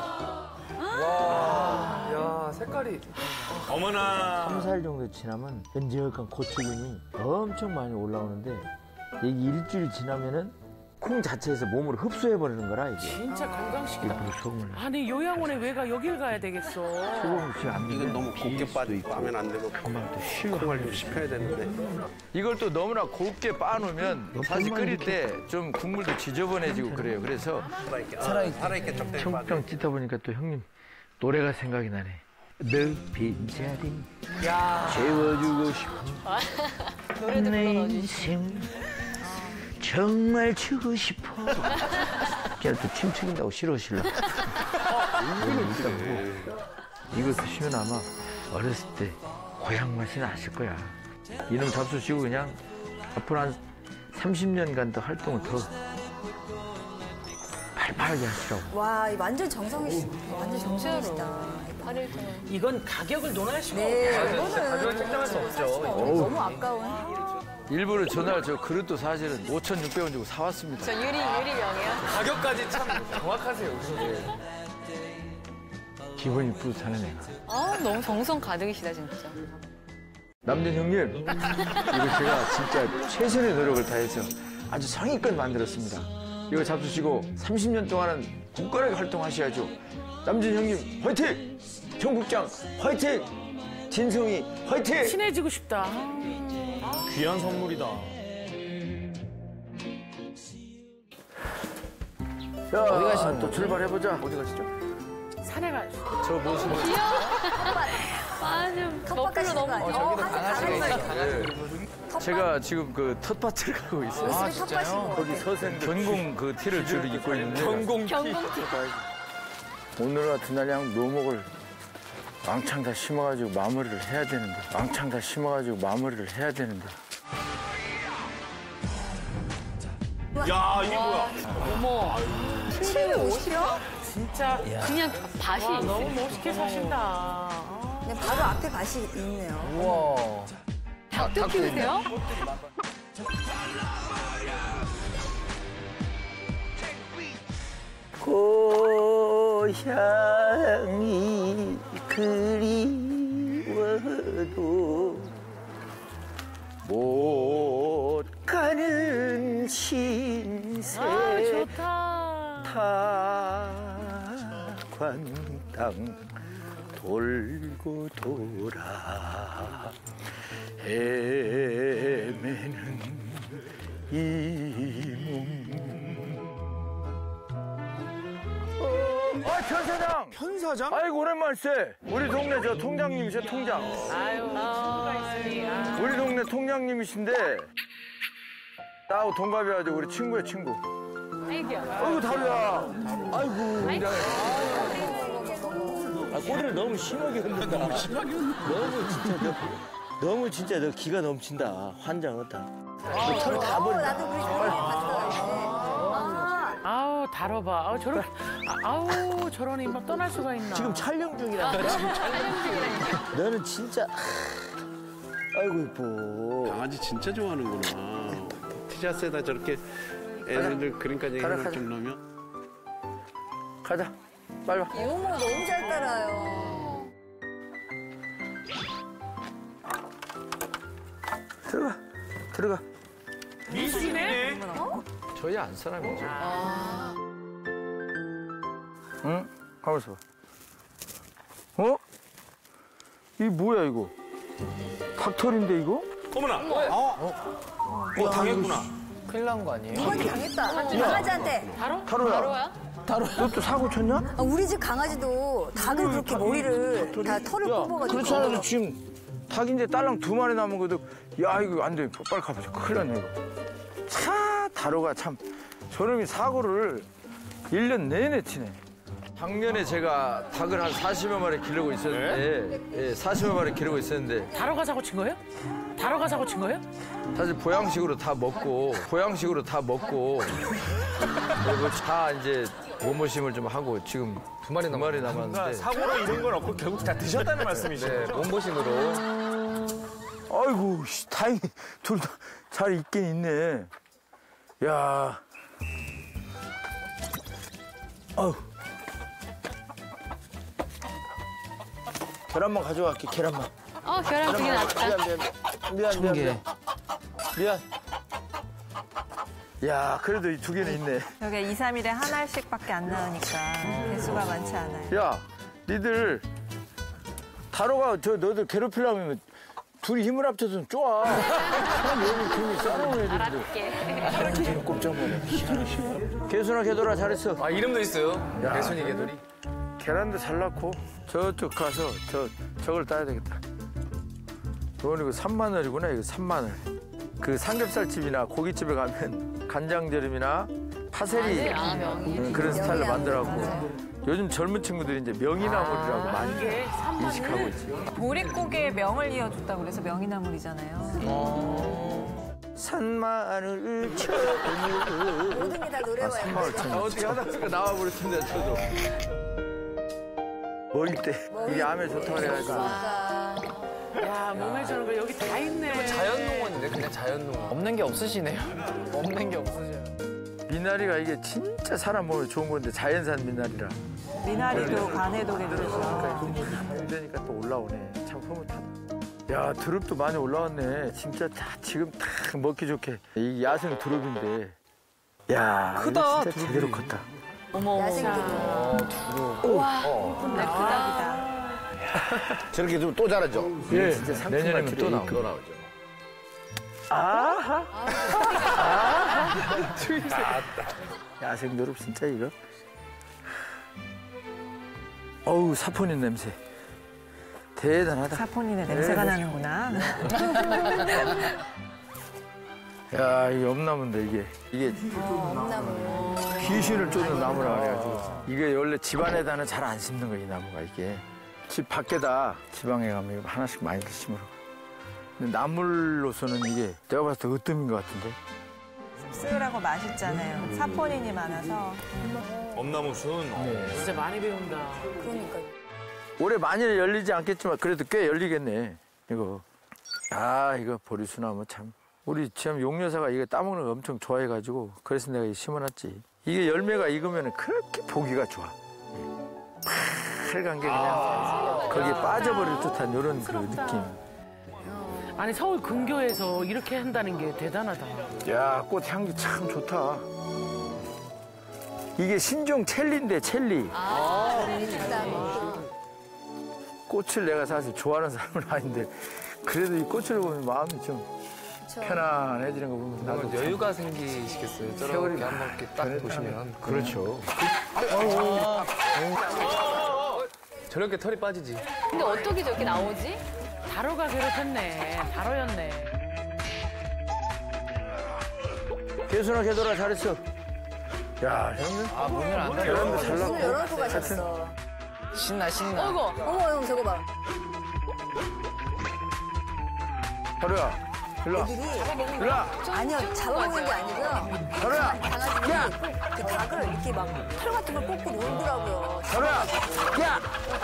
와, 야, 색깔이. 어머나. 3, 4일 정도 지나면 끈적한 고추균이 엄청 많이 올라오는데 이게 일주일 지나면은 콩 자체에서 몸으로 흡수해버리는 거라 이게. 진짜 건강식이다. 일부러 소금을. 아니 요양원에 왜 가? 여길 가야 되겠어. 소금을 안 이건 너무 곱게 빠면 안 되고 콩을 좀 씹혀야 되는데. 이걸 또 너무나 곱게 빻아놓으면 사실 끓일 때 좀 국물도 지저분해지고 그래요. 그래서 살아있게 적당히 빠져. 청국장 찢다 보니까 또 형님 노래가 생각이 나네. 너 빈자리 채워주고 싶어. 노래도 내 불러넣어주시고. 인생 정말 주고 싶어. 그냥 또 춤추긴다고 싫어하실라. 이걸 드시면 아마 어렸을 때 고향 맛이 나실 거야. 이놈 잡수시고 그냥 앞으로 한 30년간 더 활동을 더 팔팔하게 하시라고. 와, 이 완전 완전 정성이시다. 8일 동안. 이건 가격을 논할 수가 네, 없어. 이거는 가격을 책정할 수 없죠. 너무 아까운. 일부러 전날 저 그릇도 사실은 5,600원 주고 사왔습니다. 저 유리병이요? 가격까지 참 정확하세요. 기분이 뿌듯하네 내가. 너무 정성 가득이시다 진짜. 남진 형님, 이거 제가 진짜 최선의 노력을 다해서 아주 성의껏 만들었습니다. 이거 잡수시고 30년 동안은 굳건하게 활동하셔야죠. 남진 형님 화이팅! 청국장 화이팅! 진성이 화이팅! 친해지고 싶다. 귀한 선물이다. 자, 어디 가시는 또 출발해보자. 어디 가시죠? 산에 가. 저 모습을. 맞아. 너플로 너무. 저기도 강아지가 있어요. 제가 지금 그 텃밭을 가고 있어요. 아, 진짜요? 거기 서생 견공 그 티를 주로 입고 있는데. 경공티. 오늘 같은 날에 한 묘목을 왕창 다 심어가지고 마무리를 해야 되는데. 왕창 다 심어가지고 마무리를 해야 되는데. 야, 이게 뭐야? 어머. 750평? 진짜 그냥 밭이 있어요. 너무 멋있게 사신다. 네, 바로 앞에 밭이 있네요. 우와. 닭도 키우세요? 고향이 그리워도 못 가는 신세 좋다. 타관땅 돌고 돌아 헤매는 이몸. 편사장! 편사장? 아이고, 오랜만이세. 우리 동네 저 통장님이세요, 통장. 아유, 친구가 있으니. 아. 우리 동네 통장님이신데, 나하고 동갑이어가지고 우리 친구야, 친구. 아이고, 다루야. 아이고, 꼬리를 너무 심하게 흔든다. 너무 심하게 흔든다. 너무 진짜 너 기가 넘친다. 환장하다. 털을 다 버린다. 나도 우리 저번에 봤어. 아우, 다뤄봐. 아우, 저런, 아우, 저러니 막 떠날 수가 있나. 지금 촬영 중이란다. 지금 촬영 중이라니까. 너는 진짜. 아이고, 이뻐. 강아지 진짜 좋아하는구나. 티셔츠에다 저렇게 애들 그림까지 해놓을 정도면. 가자. 빨리 와. 이모모 너무 잘 따라요. 들어가. 들어가. 미술이네. 저희 안 사람이죠. 응? 가만있어 봐. 어? 이게 뭐야, 이거? 닭털인데, 이거? 어머나. 당했구나. 큰일 난 거 아니에요? 누구한테 당했다. 강아지한테. 타로야. 너 또 사고 쳤냐? 아, 우리 집 강아지도 닭을 그렇게 머리를 다 털을 뽑아가지고. 그렇잖아. 지금 닭인데 딸랑 2마리 남은 것도, 야, 이거 안 돼. 빨리 가보자. 큰일 났네, 이거. 다로가 참, 저놈이 사고를 1년 내내 치네. 작년에 제가 닭을 한 40여 마리 기르고 있었는데, 예, 40여 마리 기르고 있었는데. 다뤄가 사고 친 거예요? 다뤄가 사고 친 거예요? 사실 보양식으로 다 먹고, 그리고 다 이제 몸보심을 좀 하고 지금 2마리 남았는데. 사고로 이런 건 없고 결국 다 드셨다는 말씀이시죠? 네, 몸보심으로. 아이고, 다행히 둘 다 잘 있긴 있네. 야. 아유. 계란만 가져갈게, 계란만. 계란 되게 낫다. 미안. 야, 그래도 이 2개는 있네. 여기 2, 3일에 하나씩밖에 안 나오니까 개수가 많지 않아요. 야, 니들 다로가 너희들 괴롭히려면 둘이 힘을 합쳐서 쪼아. 사람 여기 괜히 싸우는 애들인데. 알았게. 꼼짝 마라. 개순아, 개돌아, 잘했어. 아, 이름도 있어요? 개순이, 개돌이? 계란도 잘 낳고 저쪽 가서 저걸 따야 되겠다. 이거 3마늘이구나, 이거 3마늘. 그 삼겹살집이나 고깃집에 가면 간장절임이나 파세리 그런 스타일로 만들어갖고 요즘 젊은 친구들이 이제 명이나물이라고 많이 인식하고 있지. 보릿고개에 명을 이어줬다고 그래서 명이나물이잖아요. 산마늘 쳐보면 모든 게 다 노래와요. 산마늘 쳐. 어떻게 하다가 나와버렸습니다, 저도. 머리 때 이게 암에 좋다고 그래가지고. 야, 몸에 저런 거 여기 다 있네. 자연농원인데, 그냥 자연농원. 없는 게 없으시네요. 없는 게 없으세요. 미나리가 이게 진짜 사람 몸에 좋은 건데 자연산 미나리라. 미나리도 간에도 괜찮죠. 되니까 또 올라오네. 참 흐뭇하다. 야, 드릅도 많이 올라왔네. 진짜 지금 딱 먹기 좋게. 이 야생 드릅인데. 야, 크다, 이거 진짜 제대로 컸다. 어머. 야생 드릅. 와, 크다. 저렇게 되면 또 자라죠? 예, 내년에는 또 나오죠. 아하. 야생 드릅 진짜 이거. 어우, 사포닌 냄새. 대단하다. 사포닌의 냄새가 나는구나. 야, 이게 엄나무인데, 이게. 엄나무. 귀신을 쫓는 나무라 그래가지고 이게 원래 집안에다는 잘 안 심는 거야 이 나무가 이게. 집 밖에다 지방에 가면 이거 하나씩 많이들 심으러 가. 근데 나물로서는 이게 내가 봤을 때 으뜸인 것 같은데. 씁쓸하고 맛있잖아요. 사포닌이 많아서. 엄나무순. 네, 진짜 많이 배운다. 그러니까. 올해 많이 열리지 않겠지만 그래도 꽤 열리겠네 이거. 아 이거 보리수나무 참. 우리 지금 용여사가 이거 따먹는 거 엄청 좋아해가지고 그래서 내가 심어놨지. 이게 열매가 익으면 그렇게 보기가 좋아. 빨간 게 그냥 거기에 빠져버릴 듯한 이런 그 느낌. 아니 서울 근교에서 이렇게 한다는 게 대단하다. 야, 꽃 향기 참 좋다. 이게 신종 첼리인데 첼리. 꽃을 내가 사실 좋아하는 사람은 아닌데 그래도 이 꽃을 보면 마음이 좀 편안해지는 거 보면 나도 여유가 생기시겠어요. 저렇게 한번 이렇게 딱 보시면. 그렇죠. 저렇게 털이 빠지지. 근데 어떻게 저렇게 나오지? 다로가 괴롭혔네. 다로였네. 개순아 개돌아 잘했어. 야 형님. 아 문을 안 닫아. 계란도 잘 문을 났고. 열어놓고 가셨어. 신나. 어이구. 어머, 형 저거 봐. 하루야. 일로 와. 애들이 일로 와. 아니요, 잡아먹는 게 아니고요. 하루야. 강아지들이 그 닭을 이렇게 막 털 같은 걸 뽑고 놀더라고요. 하루야. 야.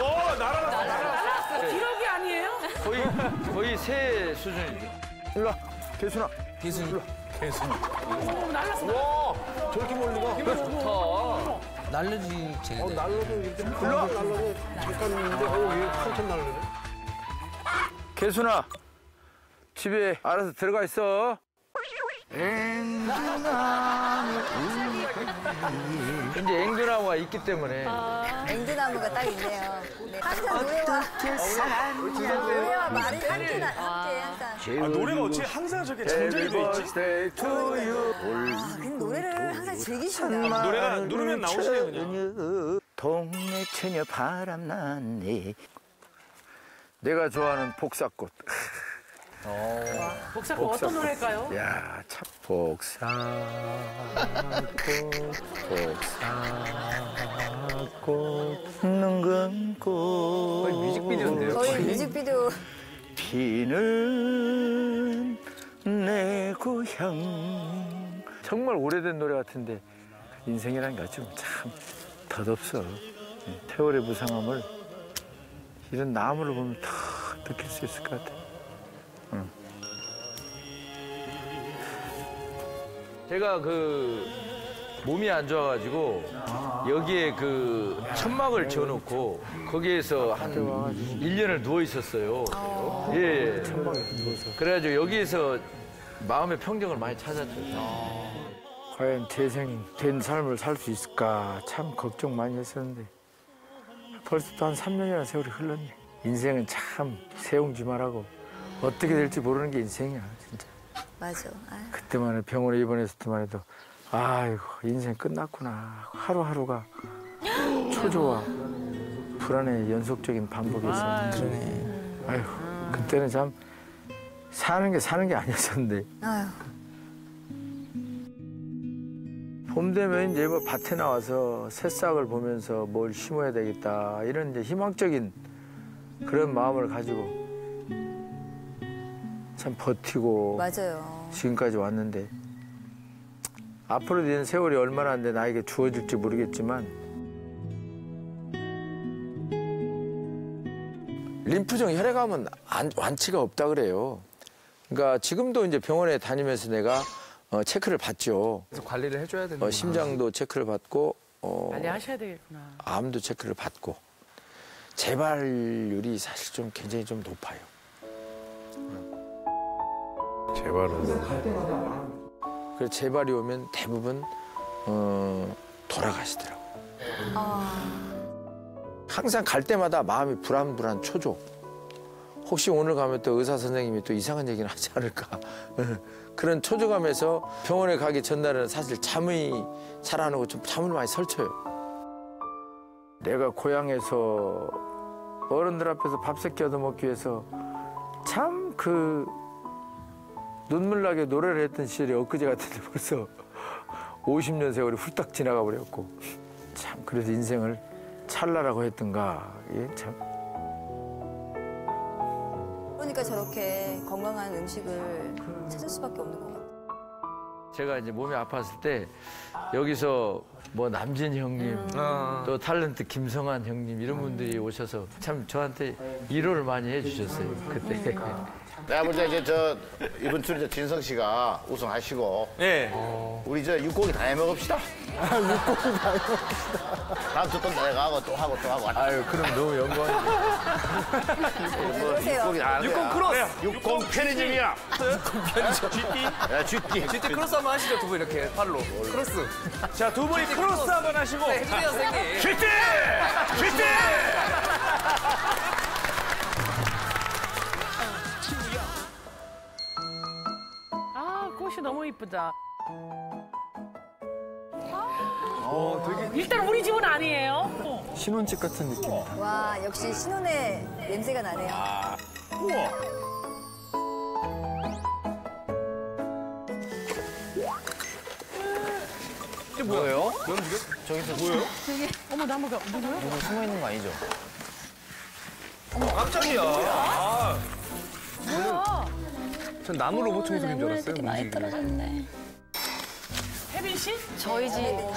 날라갔어. 기러기 아니에요? 거의 새 수준이죠. 일로 와. 개순아. 기순. 일로 와. 개순아. 날랐어. 와. 저렇게 멀리가. 기분 좋다. 날르지 쟤네들. 날로도 이렇게 날로도 잠깐 있는데 이게 한참 날르네. 개순아. 집에 알아서 들어가 있어. 이제 앵두나무가 있기 때문에. 앵두나무가 딱 있네요. 네. 항상 노래와 말이 함께 항상. 노래가 어떻게 항상 저렇게 정적이 돼 있지? 근데 노래를 항상 즐기신다. 노래가 누르면 나오시네요 그냥. 동네 처녀 바람났네. 내가 좋아하는 복사꽃. 복사꽃 어떤 노래일까요? 야, 참 복사꽃 눈 감고 거의 뮤직비디오인데요. 거의 뮤직비디오. 비는 내 고향. 정말 오래된 노래 같은데 인생이란 게 좀 참 덧없어. 태월의 무상함을 이런 나무를 보면 더 느낄 수 있을 것 같아. 제가 그 몸이 안 좋아가지고 여기에 그 천막을 지어놓고 거기에서 한 1년을 누워 있었어요. 예. 천막에 누워서. 그래가지고 여기에서 마음의 평정을 많이 찾았죠. 과연 재생된 삶을 살 수 있을까 참 걱정 많이 했었는데 벌써 또 한 3년이나 세월이 흘렀네. 인생은 참 세옹지마라고 어떻게 될지 모르는 게 인생이야 진짜. 맞아. 그때만 병원에 입원했을 때만 해도 아이고 인생 끝났구나. 하루하루가 초조와 불안의 연속적인 반복이었었는데. 그러네. 아이고 그때는 참 사는 게 아니었었는데. 아유. 봄 되면 이제 뭐 밭에 나와서 새싹을 보면서 뭘 심어야 되겠다 이런 이제 희망적인 그런 마음을 가지고 참 버티고 맞아요. 지금까지 왔는데 앞으로 되는 세월이 얼마나 안 돼 나에게 주어질지 모르겠지만 림프종 혈액암은 완치가 없다 그래요. 그러니까 지금도 이제 병원에 다니면서 내가 체크를 받죠. 그래서 관리를 해줘야 되는 심장도 체크를 받고 관리하셔야 되겠구나. 암도 체크를 받고 재발률이 사실 좀 굉장히 좀 높아요. 그래서 재발이 오면 대부분 돌아가시더라고요. 항상 갈 때마다 마음이 불안불안 초조. 혹시 오늘 가면 또 의사 선생님이 또 이상한 얘기를 하지 않을까. 그런 초조감에서 병원에 가기 전날은 사실 잠이 잘 안 오고 좀 잠을 많이 설쳐요. 내가 고향에서 어른들 앞에서 밥 새끼 얻어먹기 위해서 참 그 눈물 나게 노래를 했던 시절이 엊그제 같은데 벌써 50년 세월이 훌딱 지나가 버렸고 참 그래서 인생을 찰나라고 했던가 이게 참. 그러니까 저렇게 건강한 음식을 찾을 수밖에 없는 것 같아요. 제가 이제 몸이 아팠을 때 여기서 뭐 남진 형님, 또 탤런트 김성환 형님 이런 분들이 오셔서 참 저한테 위로를 많이 해주셨어요 그때. 내가 볼 때 이제 저 이번 주 이제 진성 씨가 우승하시고, 우리 저 육고기 다 해먹읍시다. 육고기 다 해먹읍시다. 다음 주 또 내가 하고 또 하고 또 하고. 아유 그럼 너무 영광이죠. 육고기 다 하는 육공 크로스. 육공 편의점이야. 육공 편의점. 쥐띠. 야 쥐띠. 쥐띠 크로스 한번 하시죠 두 분 이렇게 팔로. 크로스. 자 두 분이 크로스 한번 하시고. 네, 해주세요 선생님. 쥐띠. 쥐띠. 아, 꽃이 너무 이쁘다. 되게 일단 우리 집은 아니에요. 신혼집 같은 느낌이다. 와, 역시 신혼의 냄새가 나네요. 우와. 이게 뭐예요? 저기서 뭐예요? 어머, 나무가 누구야? 누구 숨어 있는 거 아니죠? 어머 깜짝이야. 아, 뭐야? 전 나무 로봇 청소기인 줄 알았어요. 많이 떨어졌네. 혜빈 씨? 저희 집이네요.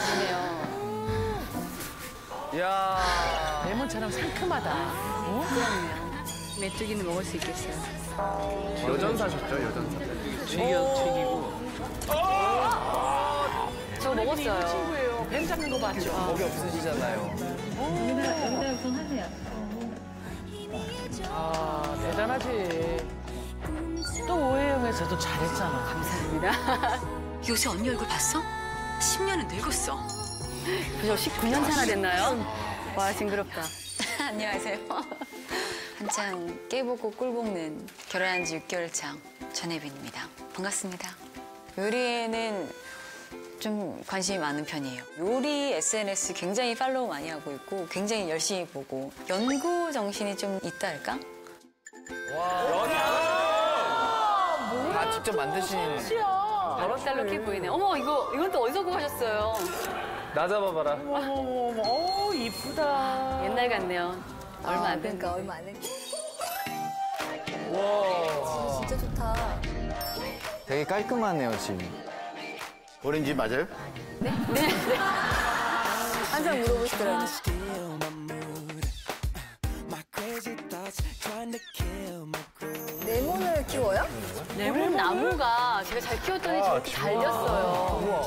야. 레몬처럼 상큼하다. 어? 그럼요. 메뚜기는 먹을 수 있겠어요. 여전사셨죠 여전사. 튀기고. 저 혜빈이 먹었어요. 친구예요. 뱀 잡는 거 봤죠? 거기 없으시잖아요. 여기다 좀 하세요. 아, 대단하지. 또 오해영에서도 잘했잖아. 감사합니다. 요새 언니 얼굴 봤어? 10년은 늙었어. 그저 19년 차나 됐나요? 와, 징그럽다. 안녕하세요. 한창 깨보고 꿀 볶는 결혼한 지 6개월 차 전혜빈입니다. 반갑습니다. 요리에는 좀 관심이 많은 편이에요. 요리 SNS 굉장히 팔로우 많이 하고 있고 굉장히 열심히 보고 연구 정신이 좀 있다 할까? 다 직접 만드신. 여러 달러 해 보이네. 어머, 이건 또 어디서 구하셨어요? 나 잡아봐라. 어머머머, 어우, 이쁘다. 옛날 같네요. 얼마 안 됐는데. 그러니까 얼마 안 됐는데. 와. 진짜 좋다. 되게 깔끔하네요 집. 우린 집 맞아요? 네? 항상 물어보시더라고요. 레몬을 키워요? 레몬 나무가 제가 잘 키웠더니 저렇게 달렸어요.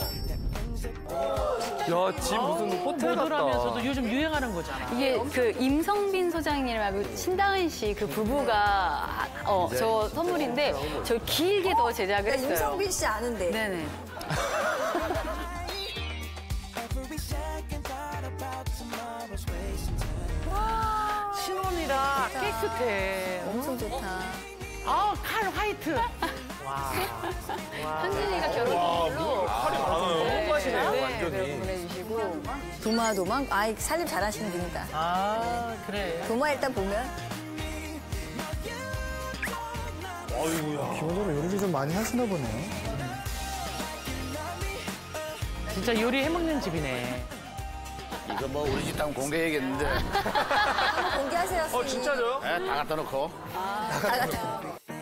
야, 집 무슨 호텔 같다. 모델하면서도 요즘 유행하는 거잖아. 이게 그 임성빈 소장님하고 신다은 씨 그 부부가 저 선물인데 저 길게 더 제작을 했어요. 임성빈 씨 아는데. 네네. 신혼이라 깨끗해. 엄청 좋다. 아, 칼 화이트. 현진이가 결혼 선물로 칼이 많아요. 네, 맛이네요, 네, 완전히. 그걸 보내주시고 도마도마? 아이, 살림 잘하시는 분이다. 아, 그래. 도마 일단 보면. 기본적으로 요리를 좀 많이 하시나 보네요. 진짜 요리 해먹는 집이네. 이거 뭐 우리 집 땅 공개해야겠는데. 한번 공개하세요. 선생님. 진짜죠? 네, 다 갖다 놓고. 다 같아.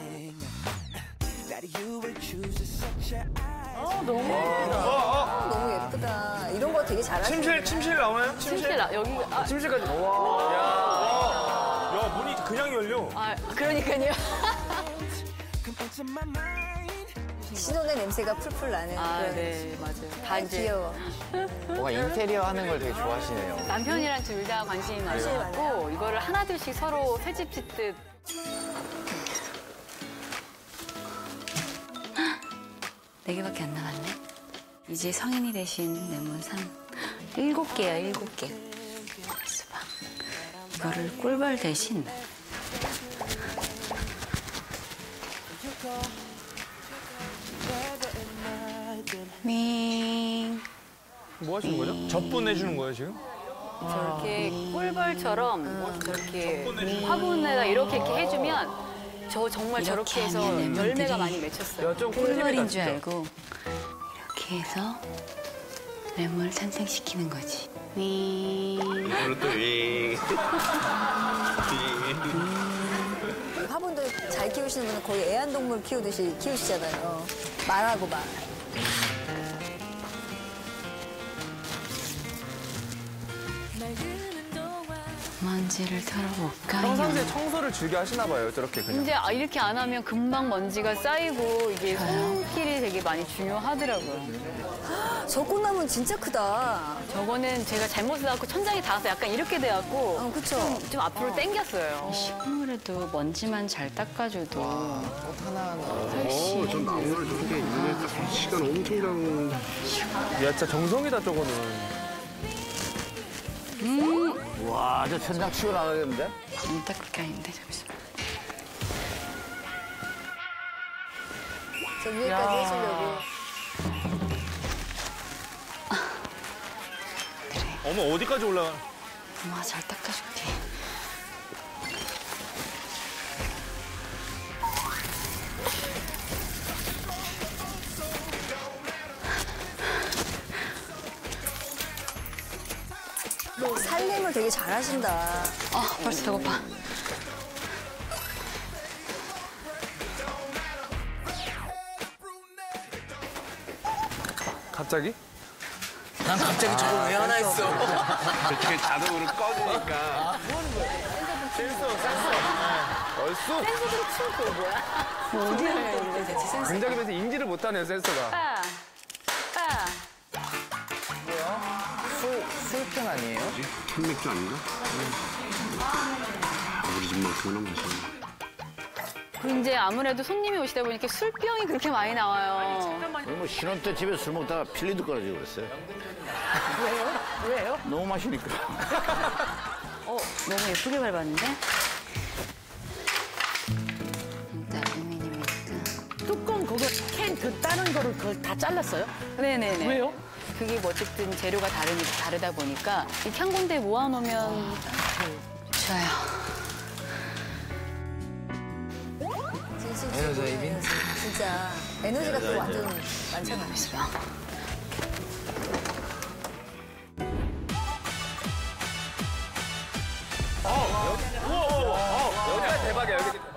너무 예쁘다. 너무 예쁘다. 이런 거 되게 잘하시네. 침실 나오나요? 침실 여기가 침실까지. 와. 야, 문이 그냥 열려. 그러니까요. 신혼의 냄새가 풀풀 나는 그런. 네, 맞아요. 다 아, 이제 귀여워. 뭔가 인테리어 하는 걸 되게 좋아하시네요. 남편이랑 둘 다 관심이 많아갖고 이거를 하나둘씩 서로 새집 짓듯. 네 개밖에 안 남았네. 이제 성인이 되신 레몬산 7개야, 7개. 수박. 이거를 꿀벌 대신 뭐 하시는 거죠? 젖분 내주는 거예요, 지금? 저렇게 꿀벌처럼 저렇게 화분에다 이렇게 해주면 저 정말 저렇게 해서 열매가 많이 맺혔어요. 야, 좀 꿀벌인 꿀잼이다, 줄 진짜. 알고 이렇게 해서 뇌물을 탄생시키는 거지. 윙. 이거는 또 윙. 화분도 잘 키우시는 분은 거의 애완동물 키우듯이 키우시잖아요. 말하고 말. 먼지를 털어볼까요? 평상시에 청소를 즐겨 하시나 봐요, 저렇게 그냥. 이제 이렇게 안 하면 금방 먼지가 쌓이고 이게 손길이 되게 많이 중요하더라고요. 저 꽃나무는 진짜 크다. 저거는 제가 잘못 써갖고 천장이 닿아서 약간 이렇게 돼갖고 그쵸? 좀 앞으로 당겼어요. 이 식물에도 먼지만 잘 닦아줘도 꽃 하나하나 훨씬. 전 나무를 저렇게 일을 시간 엄청 장. 야, 진짜 정성이다, 저거는. 와, 저 천장 치고 나가겠는데? 안 닦을 게 아닌데, 잠시만. 저 위에까지 해주려고. 어머, 어디까지 올라가? 엄마가 잘 닦아줄게. 살림을 되게 잘하신다. 벌써 배고파. 갑자기? 난 갑자기 저걸 왜 하나 했어? 저렇게 자동으로 꺼지니까. 얼쑤? 센서도 치고 그거 뭐야? 어디 하는 건데 대체 센서? 동작에 대해서 인지를 못하네요, 센서가. 빠. 술병 아니에요? 캔맥주 아닌가? 우리 집만큼은 한 마시네. 그 이제 아무래도 손님이 오시다 보니까 술병이 그렇게 많이 나와요. 뭐 신혼 때 집에 술 먹다가 필리도 떨어지고 그랬어요. 왜요? 너무 마시니까. 너무 예쁘게 밟았는데? 뚜껑 그거 캔 그 다른 거를 그걸 다 잘랐어요? 네네네. 왜요? 그게 뭐 어쨌든 재료가 다르다 보니까 이렇게 한 군데 모아놓으면 좋아요. 에너지 진짜 에너지가 또 완전 많잖아요. 여기가 대박이야, 여기.